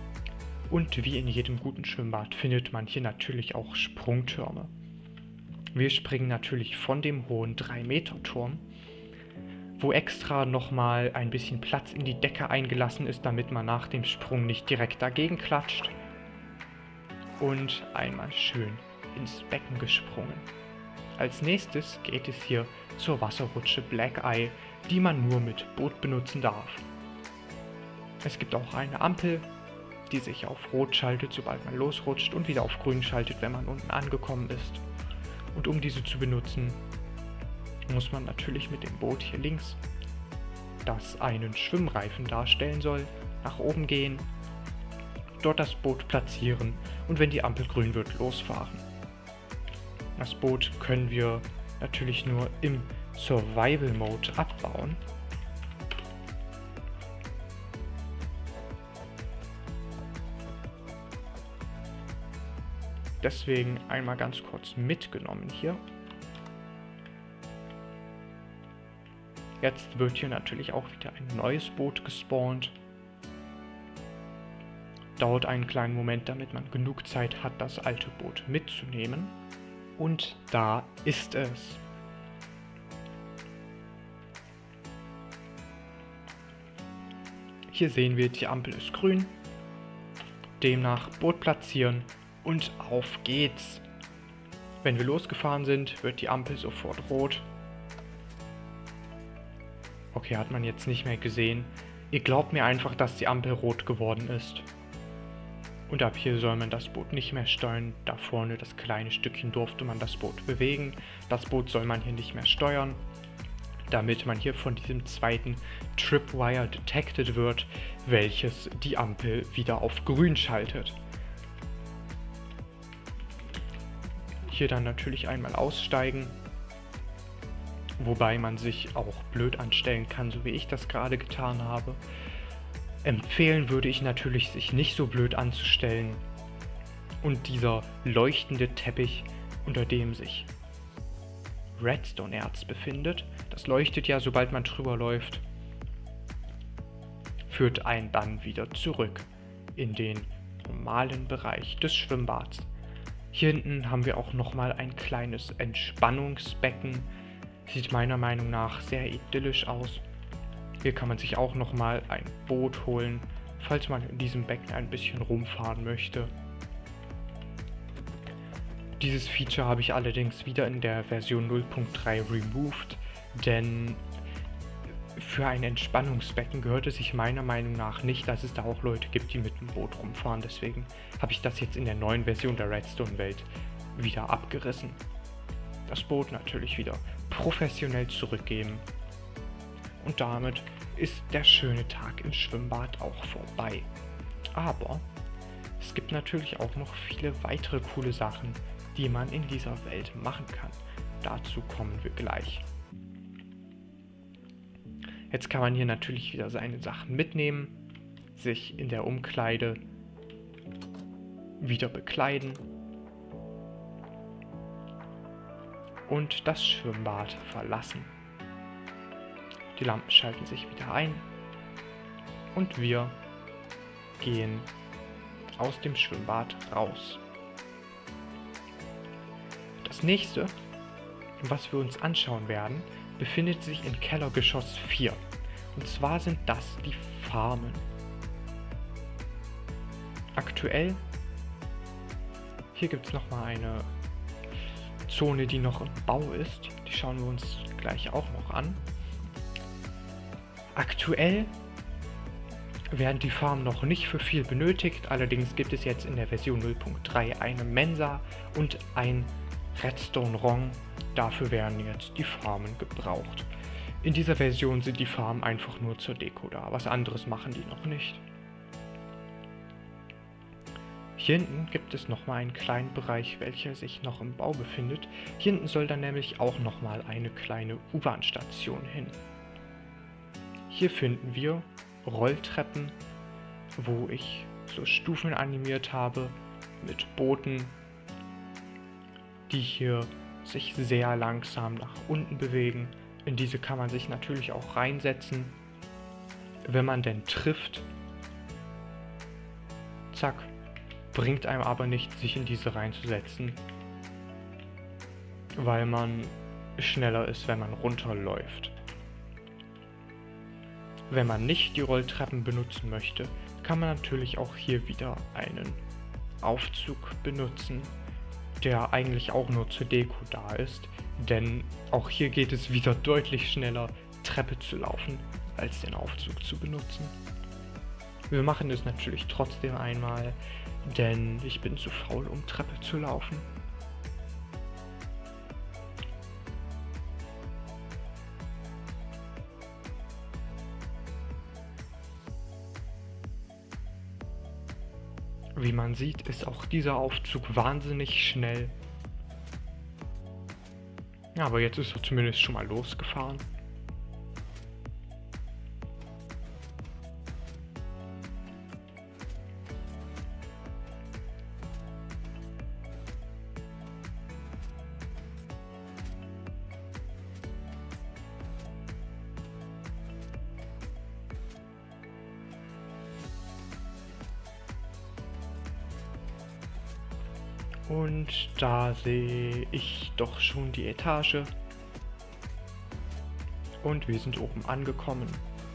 Und wie in jedem guten Schwimmbad findet man hier natürlich auch Sprungtürme. Wir springen natürlich von dem hohen 3-Meter-Turm, wo extra nochmal ein bisschen Platz in die Decke eingelassen ist, damit man nach dem Sprung nicht direkt dagegen klatscht. Und einmal schön ins Becken gesprungen. Als nächstes geht es hier zur Wasserrutsche Black Eye, die man nur mit Boot benutzen darf. Es gibt auch eine Ampel, die sich auf Rot schaltet, sobald man losrutscht, und wieder auf Grün schaltet, wenn man unten angekommen ist. Und um diese zu benutzen, muss man natürlich mit dem Boot hier links, das einen Schwimmreifen darstellen soll, nach oben gehen, dort das Boot platzieren und wenn die Ampel grün wird, losfahren. Das Boot können wir natürlich nur im Survival Mode abbauen. Deswegen einmal ganz kurz mitgenommen hier. Jetzt wird hier natürlich auch wieder ein neues Boot gespawnt. Dauert einen kleinen Moment, damit man genug Zeit hat, das alte Boot mitzunehmen. Und da ist es. Hier sehen wir, die Ampel ist grün. Demnach Boot platzieren und auf geht's. Wenn wir losgefahren sind, wird die Ampel sofort rot. Okay, hat man jetzt nicht mehr gesehen. Ihr glaubt mir einfach, dass die Ampel rot geworden ist. Und ab hier soll man das Boot nicht mehr steuern. Da vorne das kleine Stückchen durfte man das Boot bewegen. Das Boot soll man hier nicht mehr steuern, damit man hier von diesem zweiten Tripwire detected wird, welches die Ampel wieder auf grün schaltet. Hier dann natürlich einmal aussteigen, wobei man sich auch blöd anstellen kann, so wie ich das gerade getan habe. Empfehlen würde ich natürlich, sich nicht so blöd anzustellen. Und dieser leuchtende Teppich, unter dem sich Redstone-Erz befindet, das leuchtet ja, sobald man drüber läuft, führt einen dann wieder zurück in den normalen Bereich des Schwimmbads. Hier hinten haben wir auch nochmal ein kleines Entspannungsbecken. Sieht meiner Meinung nach sehr idyllisch aus. Hier kann man sich auch nochmal ein Boot holen, falls man in diesem Becken ein bisschen rumfahren möchte. Dieses Feature habe ich allerdings wieder in der Version 0.3 removed, denn für ein Entspannungsbecken gehört es sich meiner Meinung nach nicht, dass es da auch Leute gibt, die mit dem Boot rumfahren. Deswegen habe ich das jetzt in der neuen Version der Redstone-Welt wieder abgerissen. Das Boot natürlich wieder professionell zurückgeben. Und damit ist der schöne Tag im Schwimmbad auch vorbei. Aber es gibt natürlich auch noch viele weitere coole Sachen, die man in dieser Welt machen kann. Dazu kommen wir gleich. Jetzt kann man hier natürlich wieder seine Sachen mitnehmen, sich in der Umkleide wieder bekleiden und das Schwimmbad verlassen. Die Lampen schalten sich wieder ein und wir gehen aus dem Schwimmbad raus. Das nächste, was wir uns anschauen werden, befindet sich in Kellergeschoss 4. Und zwar sind das die Farmen. Aktuell, hier gibt es nochmal eine Zone, die noch im Bau ist. Die schauen wir uns gleich auch noch an. Aktuell werden die Farmen noch nicht für viel benötigt. Allerdings gibt es jetzt in der Version 0.3 eine Mensa und ein Redstone-Rong. Dafür werden jetzt die Farmen gebraucht. In dieser Version sind die Farmen einfach nur zur Deko da. Was anderes machen die noch nicht. Hier hinten gibt es nochmal einen kleinen Bereich, welcher sich noch im Bau befindet. Hier hinten soll dann nämlich auch nochmal eine kleine U-Bahn-Station hin. Hier finden wir Rolltreppen, wo ich so Stufen animiert habe mit Booten, die hier sich sehr langsam nach unten bewegen. In diese kann man sich natürlich auch reinsetzen, wenn man denn trifft. Zack, bringt einem aber nichts, sich in diese reinzusetzen. weil man schneller ist, wenn man runterläuft. Wenn man nicht die Rolltreppen benutzen möchte, kann man natürlich auch hier wieder einen Aufzug benutzen, der eigentlich auch nur zur Deko da ist, denn auch hier geht es wieder deutlich schneller, Treppe zu laufen, als den Aufzug zu benutzen. Wir machen es natürlich trotzdem einmal, denn ich bin zu faul, um Treppe zu laufen. Wie man sieht, ist auch dieser Aufzug wahnsinnig schnell. Ja, aber jetzt ist er zumindest schon mal losgefahren. Und da sehe ich doch schon die Etage. Und wir sind oben angekommen.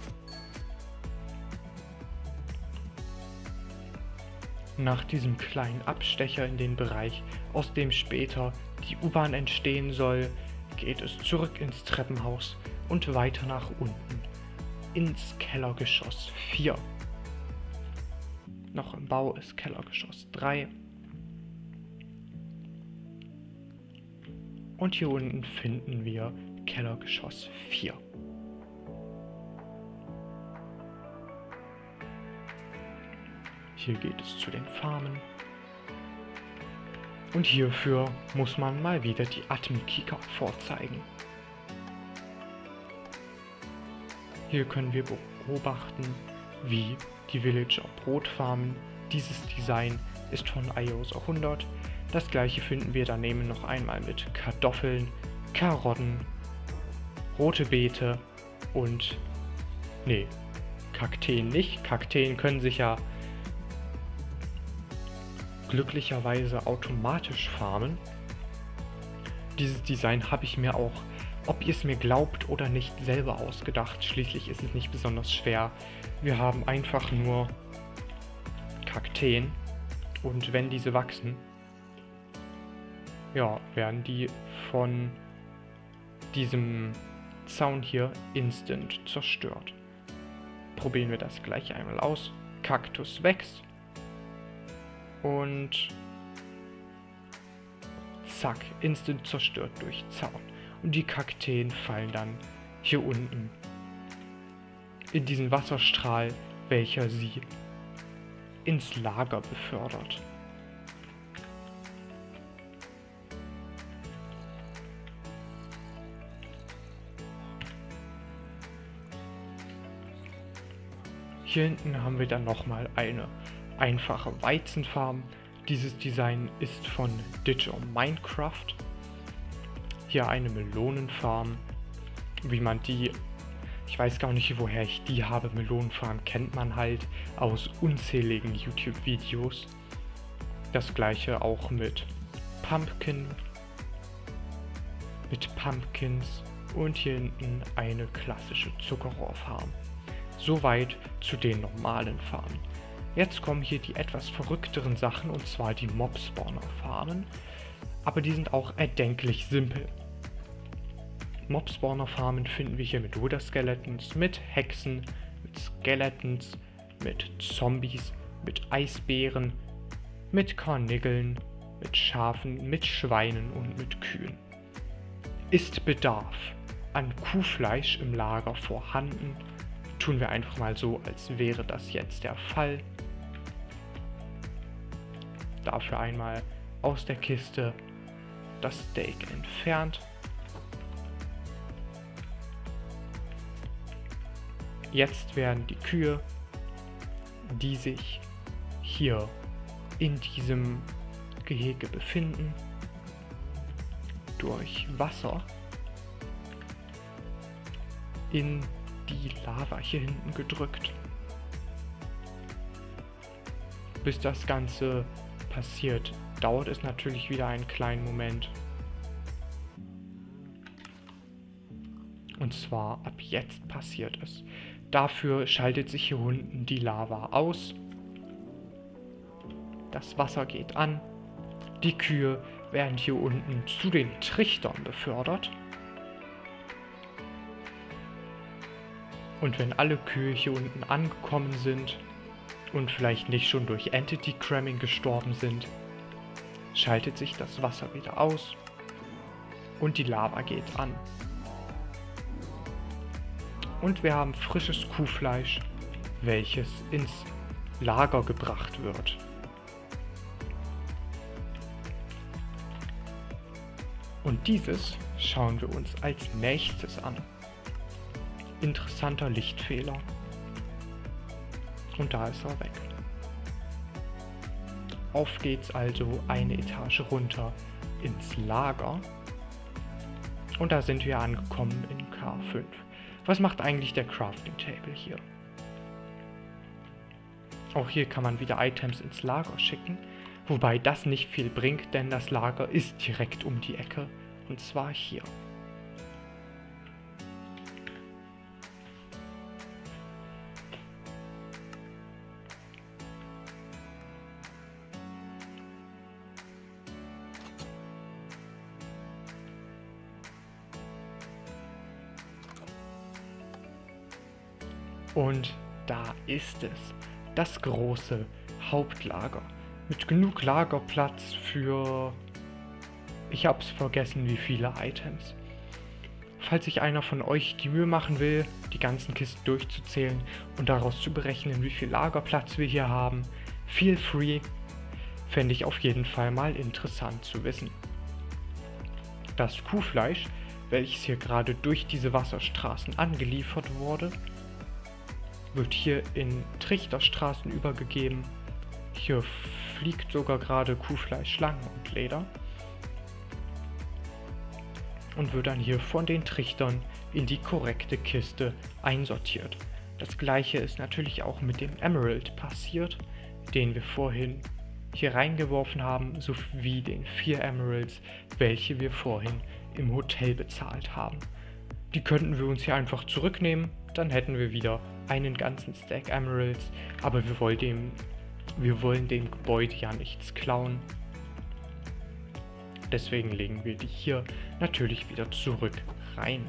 Nach diesem kleinen Abstecher in den Bereich, aus dem später die U-Bahn entstehen soll, geht es zurück ins Treppenhaus und weiter nach unten, ins Kellergeschoss 4. Noch im Bau ist Kellergeschoss 3. Und hier unten finden wir Kellergeschoss 4. Hier geht es zu den Farmen. Und hierfür muss man mal wieder die Admin-Kika vorzeigen. Hier können wir beobachten, wie die Villager Brot farmen. Dieses Design ist von iOS 100. Das gleiche finden wir daneben noch einmal mit Kartoffeln, Karotten, rote Beete und... nee, Kakteen nicht. Kakteen können sich ja glücklicherweise automatisch farmen. Dieses Design habe ich mir auch, ob ihr es mir glaubt oder nicht, selber ausgedacht. Schließlich ist es nicht besonders schwer. Wir haben einfach nur Kakteen und wenn diese wachsen, ja, werden die von diesem Zaun hier instant zerstört. Probieren wir das gleich einmal aus. Kaktus wächst. Und zack, instant zerstört durch Zaun. Und die Kakteen fallen dann hier unten in diesen Wasserstrahl, welcher sie ins Lager befördert. Hier hinten haben wir dann nochmal eine einfache Weizenfarm. Dieses Design ist von Digital Minecraft. Hier eine Melonenfarm, wie man die, ich weiß gar nicht, woher ich die habe. Melonenfarm kennt man halt aus unzähligen YouTube-Videos. Das gleiche auch mit Pumpkins und hier hinten eine klassische Zuckerrohrfarm. Soweit zu den normalen Farmen. Jetzt kommen hier die etwas verrückteren Sachen, und zwar die Mob-Spawner-Farmen. Aber die sind auch erdenklich simpel. Mob-Spawner-Farmen finden wir hier mit Wither-Skeletons, mit Hexen, mit Skeletons, mit Zombies, mit Eisbären, mit Karnickeln, mit Schafen, mit Schweinen und mit Kühen. Ist Bedarf an Kuhfleisch im Lager vorhanden? Tun wir einfach mal so, als wäre das jetzt der Fall. Dafür einmal aus der Kiste das Steak entfernt. Jetzt werden die Kühe, die sich hier in diesem Gehege befinden, durch Wasser in die Lava hier hinten gedrückt. Bis das Ganze passiert, dauert es natürlich wieder einen kleinen Moment. Und zwar ab jetzt passiert es. Dafür schaltet sich hier unten die Lava aus. Das Wasser geht an. Die Kühe werden hier unten zu den Trichtern befördert. Und wenn alle Kühe hier unten angekommen sind und vielleicht nicht schon durch Entity Cramming gestorben sind, schaltet sich das Wasser wieder aus und die Lava geht an. Und wir haben frisches Kuhfleisch, welches ins Lager gebracht wird. Und dieses schauen wir uns als nächstes an. Interessanter Lichtfehler. Und da ist er weg. Auf geht's also eine Etage runter ins Lager. Und da sind wir angekommen in K5. Was macht eigentlich der Crafting Table hier? Auch hier kann man wieder Items ins Lager schicken. Wobei das nicht viel bringt, denn das Lager ist direkt um die Ecke. Und zwar hier. Und da ist es, das große Hauptlager, mit genug Lagerplatz für, ich hab's vergessen, wie viele Items. Falls sich einer von euch die Mühe machen will, die ganzen Kisten durchzuzählen und daraus zu berechnen, wie viel Lagerplatz wir hier haben, feel free, fände ich auf jeden Fall mal interessant zu wissen. Das Kuhfleisch, welches hier gerade durch diese Wasserstraßen angeliefert wurde, wird hier in Trichterstraßen übergegeben. Hier fliegt sogar gerade Kuhfleisch, Schlangen und Leder. Und wird dann hier von den Trichtern in die korrekte Kiste einsortiert. Das gleiche ist natürlich auch mit dem Emerald passiert, den wir vorhin hier reingeworfen haben, sowie den 4 Emeralds, welche wir vorhin im Hotel bezahlt haben. Die könnten wir uns hier einfach zurücknehmen, dann hätten wir wieder einen ganzen Stack Emeralds, aber wir wollen dem Gebäude ja nichts klauen. Deswegen legen wir die hier natürlich wieder zurück rein.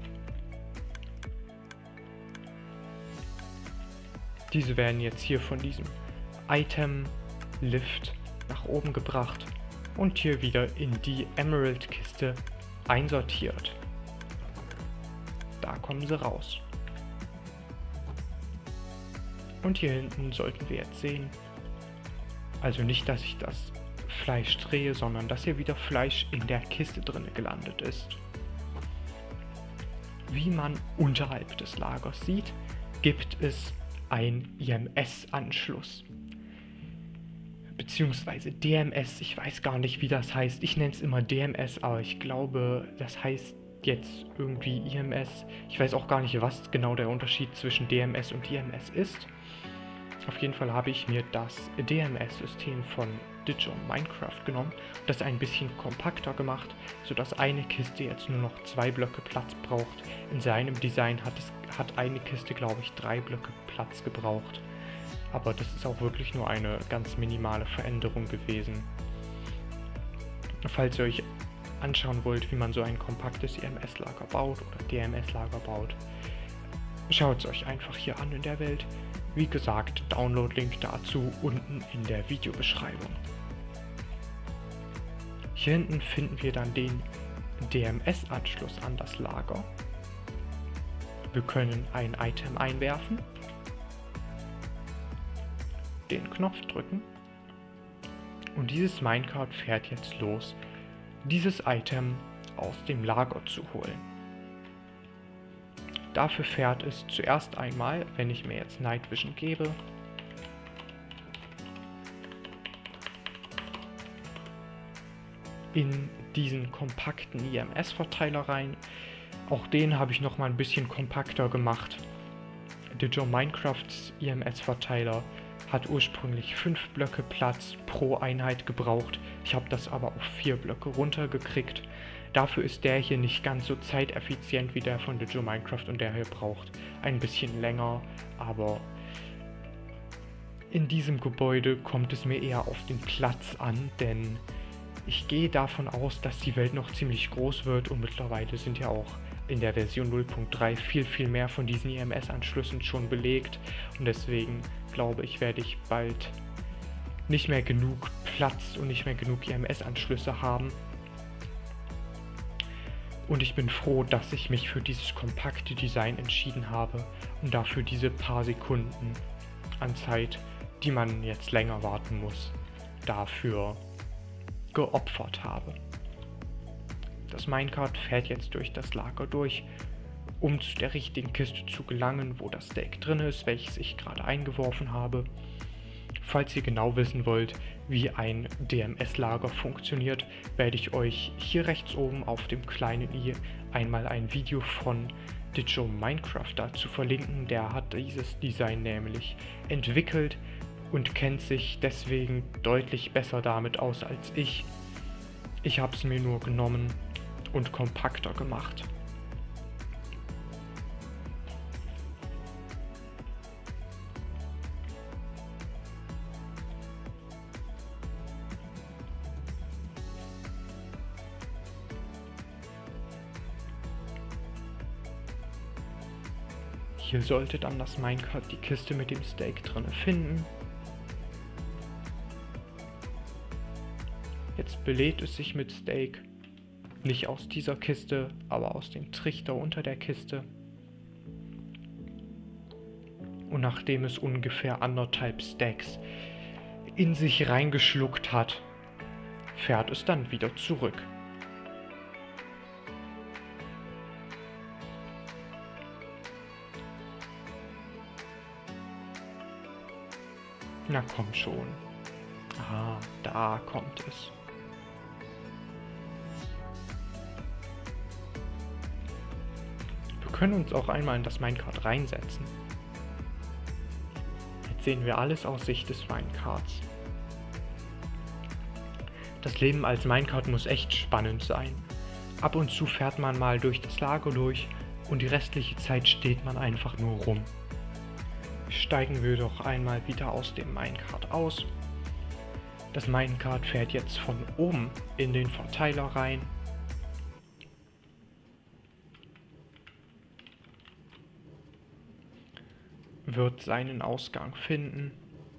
Diese werden jetzt hier von diesem Item Lift nach oben gebracht und hier wieder in die Emerald Kiste einsortiert. Da kommen sie raus. Und hier hinten sollten wir jetzt sehen, also nicht, dass ich das Fleisch drehe, sondern dass hier wieder Fleisch in der Kiste drin gelandet ist. Wie man unterhalb des Lagers sieht, gibt es einen IMS-Anschluss. Beziehungsweise DMS, ich weiß gar nicht, wie das heißt. Ich nenne es immer DMS, aber ich glaube, das heißt jetzt irgendwie IMS. Ich weiß auch gar nicht, was genau der Unterschied zwischen DMS und IMS ist. Auf jeden Fall habe ich mir das DMS-System von Digital Minecraft genommen, das ein bisschen kompakter gemacht, sodass eine Kiste jetzt nur noch 2 Blöcke Platz braucht. In seinem Design hat eine Kiste, glaube ich, 3 Blöcke Platz gebraucht. Aber das ist auch wirklich nur eine ganz minimale Veränderung gewesen. Falls ihr euch anschauen wollt, wie man so ein kompaktes IMS-Lager baut oder DMS-Lager baut, schaut es euch einfach hier an in der Welt. Wie gesagt, Download-Link dazu unten in der Videobeschreibung. Hier hinten finden wir dann den DMS-Anschluss an das Lager. Wir können ein Item einwerfen, den Knopf drücken und dieses Minecart fährt jetzt los, dieses Item aus dem Lager zu holen. Dafür fährt es zuerst einmal, wenn ich mir jetzt Night Vision gebe, in diesen kompakten IMS-Verteiler rein. Auch den habe ich noch mal ein bisschen kompakter gemacht. Digital Minecrafts IMS-Verteiler hat ursprünglich 5 Blöcke Platz pro Einheit gebraucht. Ich habe das aber auf 4 Blöcke runtergekriegt. Dafür ist der hier nicht ganz so zeiteffizient wie der von Digital Minecraft und der hier braucht ein bisschen länger, aber in diesem Gebäude kommt es mir eher auf den Platz an, denn ich gehe davon aus, dass die Welt noch ziemlich groß wird und mittlerweile sind ja auch in der Version 0.3 viel mehr von diesen EMS-Anschlüssen schon belegt und deswegen glaube ich, werde ich bald nicht mehr genug Platz und nicht mehr genug EMS-Anschlüsse haben. Und ich bin froh, dass ich mich für dieses kompakte Design entschieden habe und dafür diese paar Sekunden an Zeit, die man jetzt länger warten muss, dafür geopfert habe. Das Minecart fährt jetzt durch das Lager durch, um zu der richtigen Kiste zu gelangen, wo das Steak drin ist, welches ich gerade eingeworfen habe. Falls ihr genau wissen wollt, wie ein DMS-Lager funktioniert, werde ich euch hier rechts oben auf dem kleinen i einmal ein Video von Digital Minecraft dazu verlinken. Der hat dieses Design nämlich entwickelt und kennt sich deswegen deutlich besser damit aus als ich. Ich habe es mir nur genommen und kompakter gemacht. Hier sollte dann das Minecart die Kiste mit dem Steak drin finden. Jetzt belädt es sich mit Steak. Nicht aus dieser Kiste, aber aus dem Trichter unter der Kiste. Und nachdem es ungefähr 1,5 Stacks in sich reingeschluckt hat, fährt es dann wieder zurück. Na komm schon. Ah, da kommt es. Wir können uns auch einmal in das Minecart reinsetzen. Jetzt sehen wir alles aus Sicht des Minecarts. Das Leben als Minecart muss echt spannend sein. Ab und zu fährt man mal durch das Lager durch und die restliche Zeit steht man einfach nur rum. Steigen wir doch einmal wieder aus dem Minecart aus. Das Minecart fährt jetzt von oben in den Verteiler rein. Wird seinen Ausgang finden.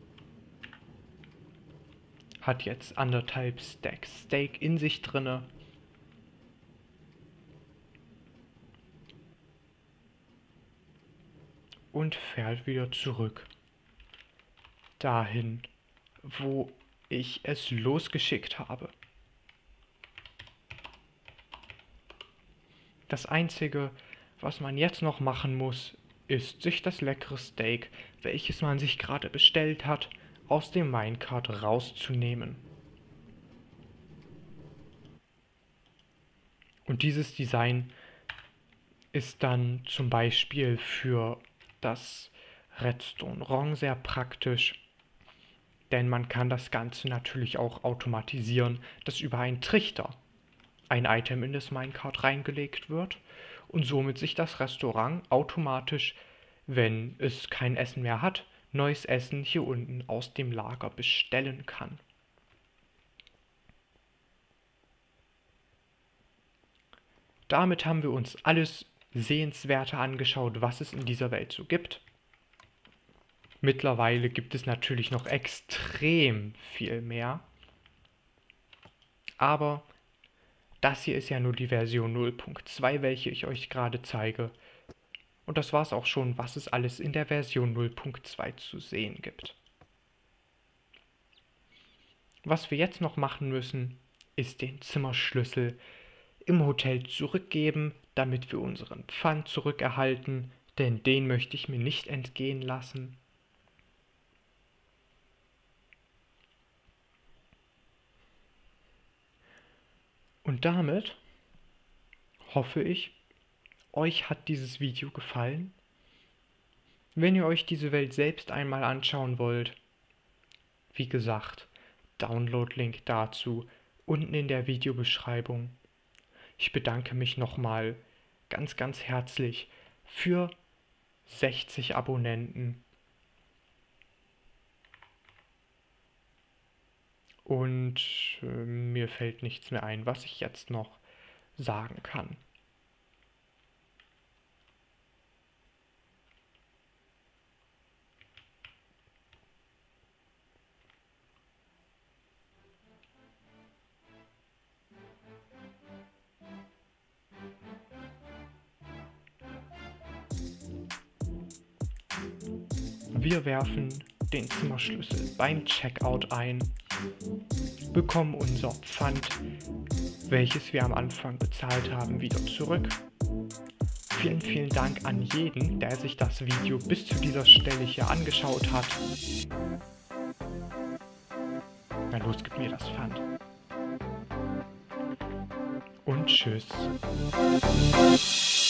Hat jetzt 1,5 Stacks Steak in sich drinne. Und fährt wieder zurück. Dahin, wo ich es losgeschickt habe. Das Einzige, was man jetzt noch machen muss, ist sich das leckere Steak, welches man sich gerade bestellt hat, aus dem Minecart rauszunehmen. Und dieses Design ist dann zum Beispiel für das Redstone Rong sehr praktisch, denn man kann das Ganze natürlich auch automatisieren, dass über einen Trichter ein Item in das Minecart reingelegt wird und somit sich das Restaurant automatisch, wenn es kein Essen mehr hat, neues Essen hier unten aus dem Lager bestellen kann. Damit haben wir uns alles Sehenswerte angeschaut, was es in dieser Welt so gibt. Mittlerweile gibt es natürlich noch extrem viel mehr. Aber das hier ist ja nur die Version 0.2, welche ich euch gerade zeige. Und das war's auch schon, was es alles in der Version 0.2 zu sehen gibt. Was wir jetzt noch machen müssen, ist den Zimmerschlüssel im Hotel zurückgeben, damit wir unseren Pfand zurückerhalten, denn den möchte ich mir nicht entgehen lassen. Und damit hoffe ich, euch hat dieses Video gefallen. Wenn ihr euch diese Welt selbst einmal anschauen wollt, wie gesagt, Download-Link dazu unten in der Videobeschreibung. Ich bedanke mich nochmal ganz, ganz herzlich für 60 Abonnenten. Und mir fällt nichts mehr ein, was ich jetzt noch sagen kann. Wir werfen den Zimmerschlüssel beim Checkout ein, bekommen unser Pfand, welches wir am Anfang bezahlt haben, wieder zurück. Vielen, vielen Dank an jeden, der sich das Video bis zu dieser Stelle hier angeschaut hat. Na los, gib mir das Pfand. Und tschüss.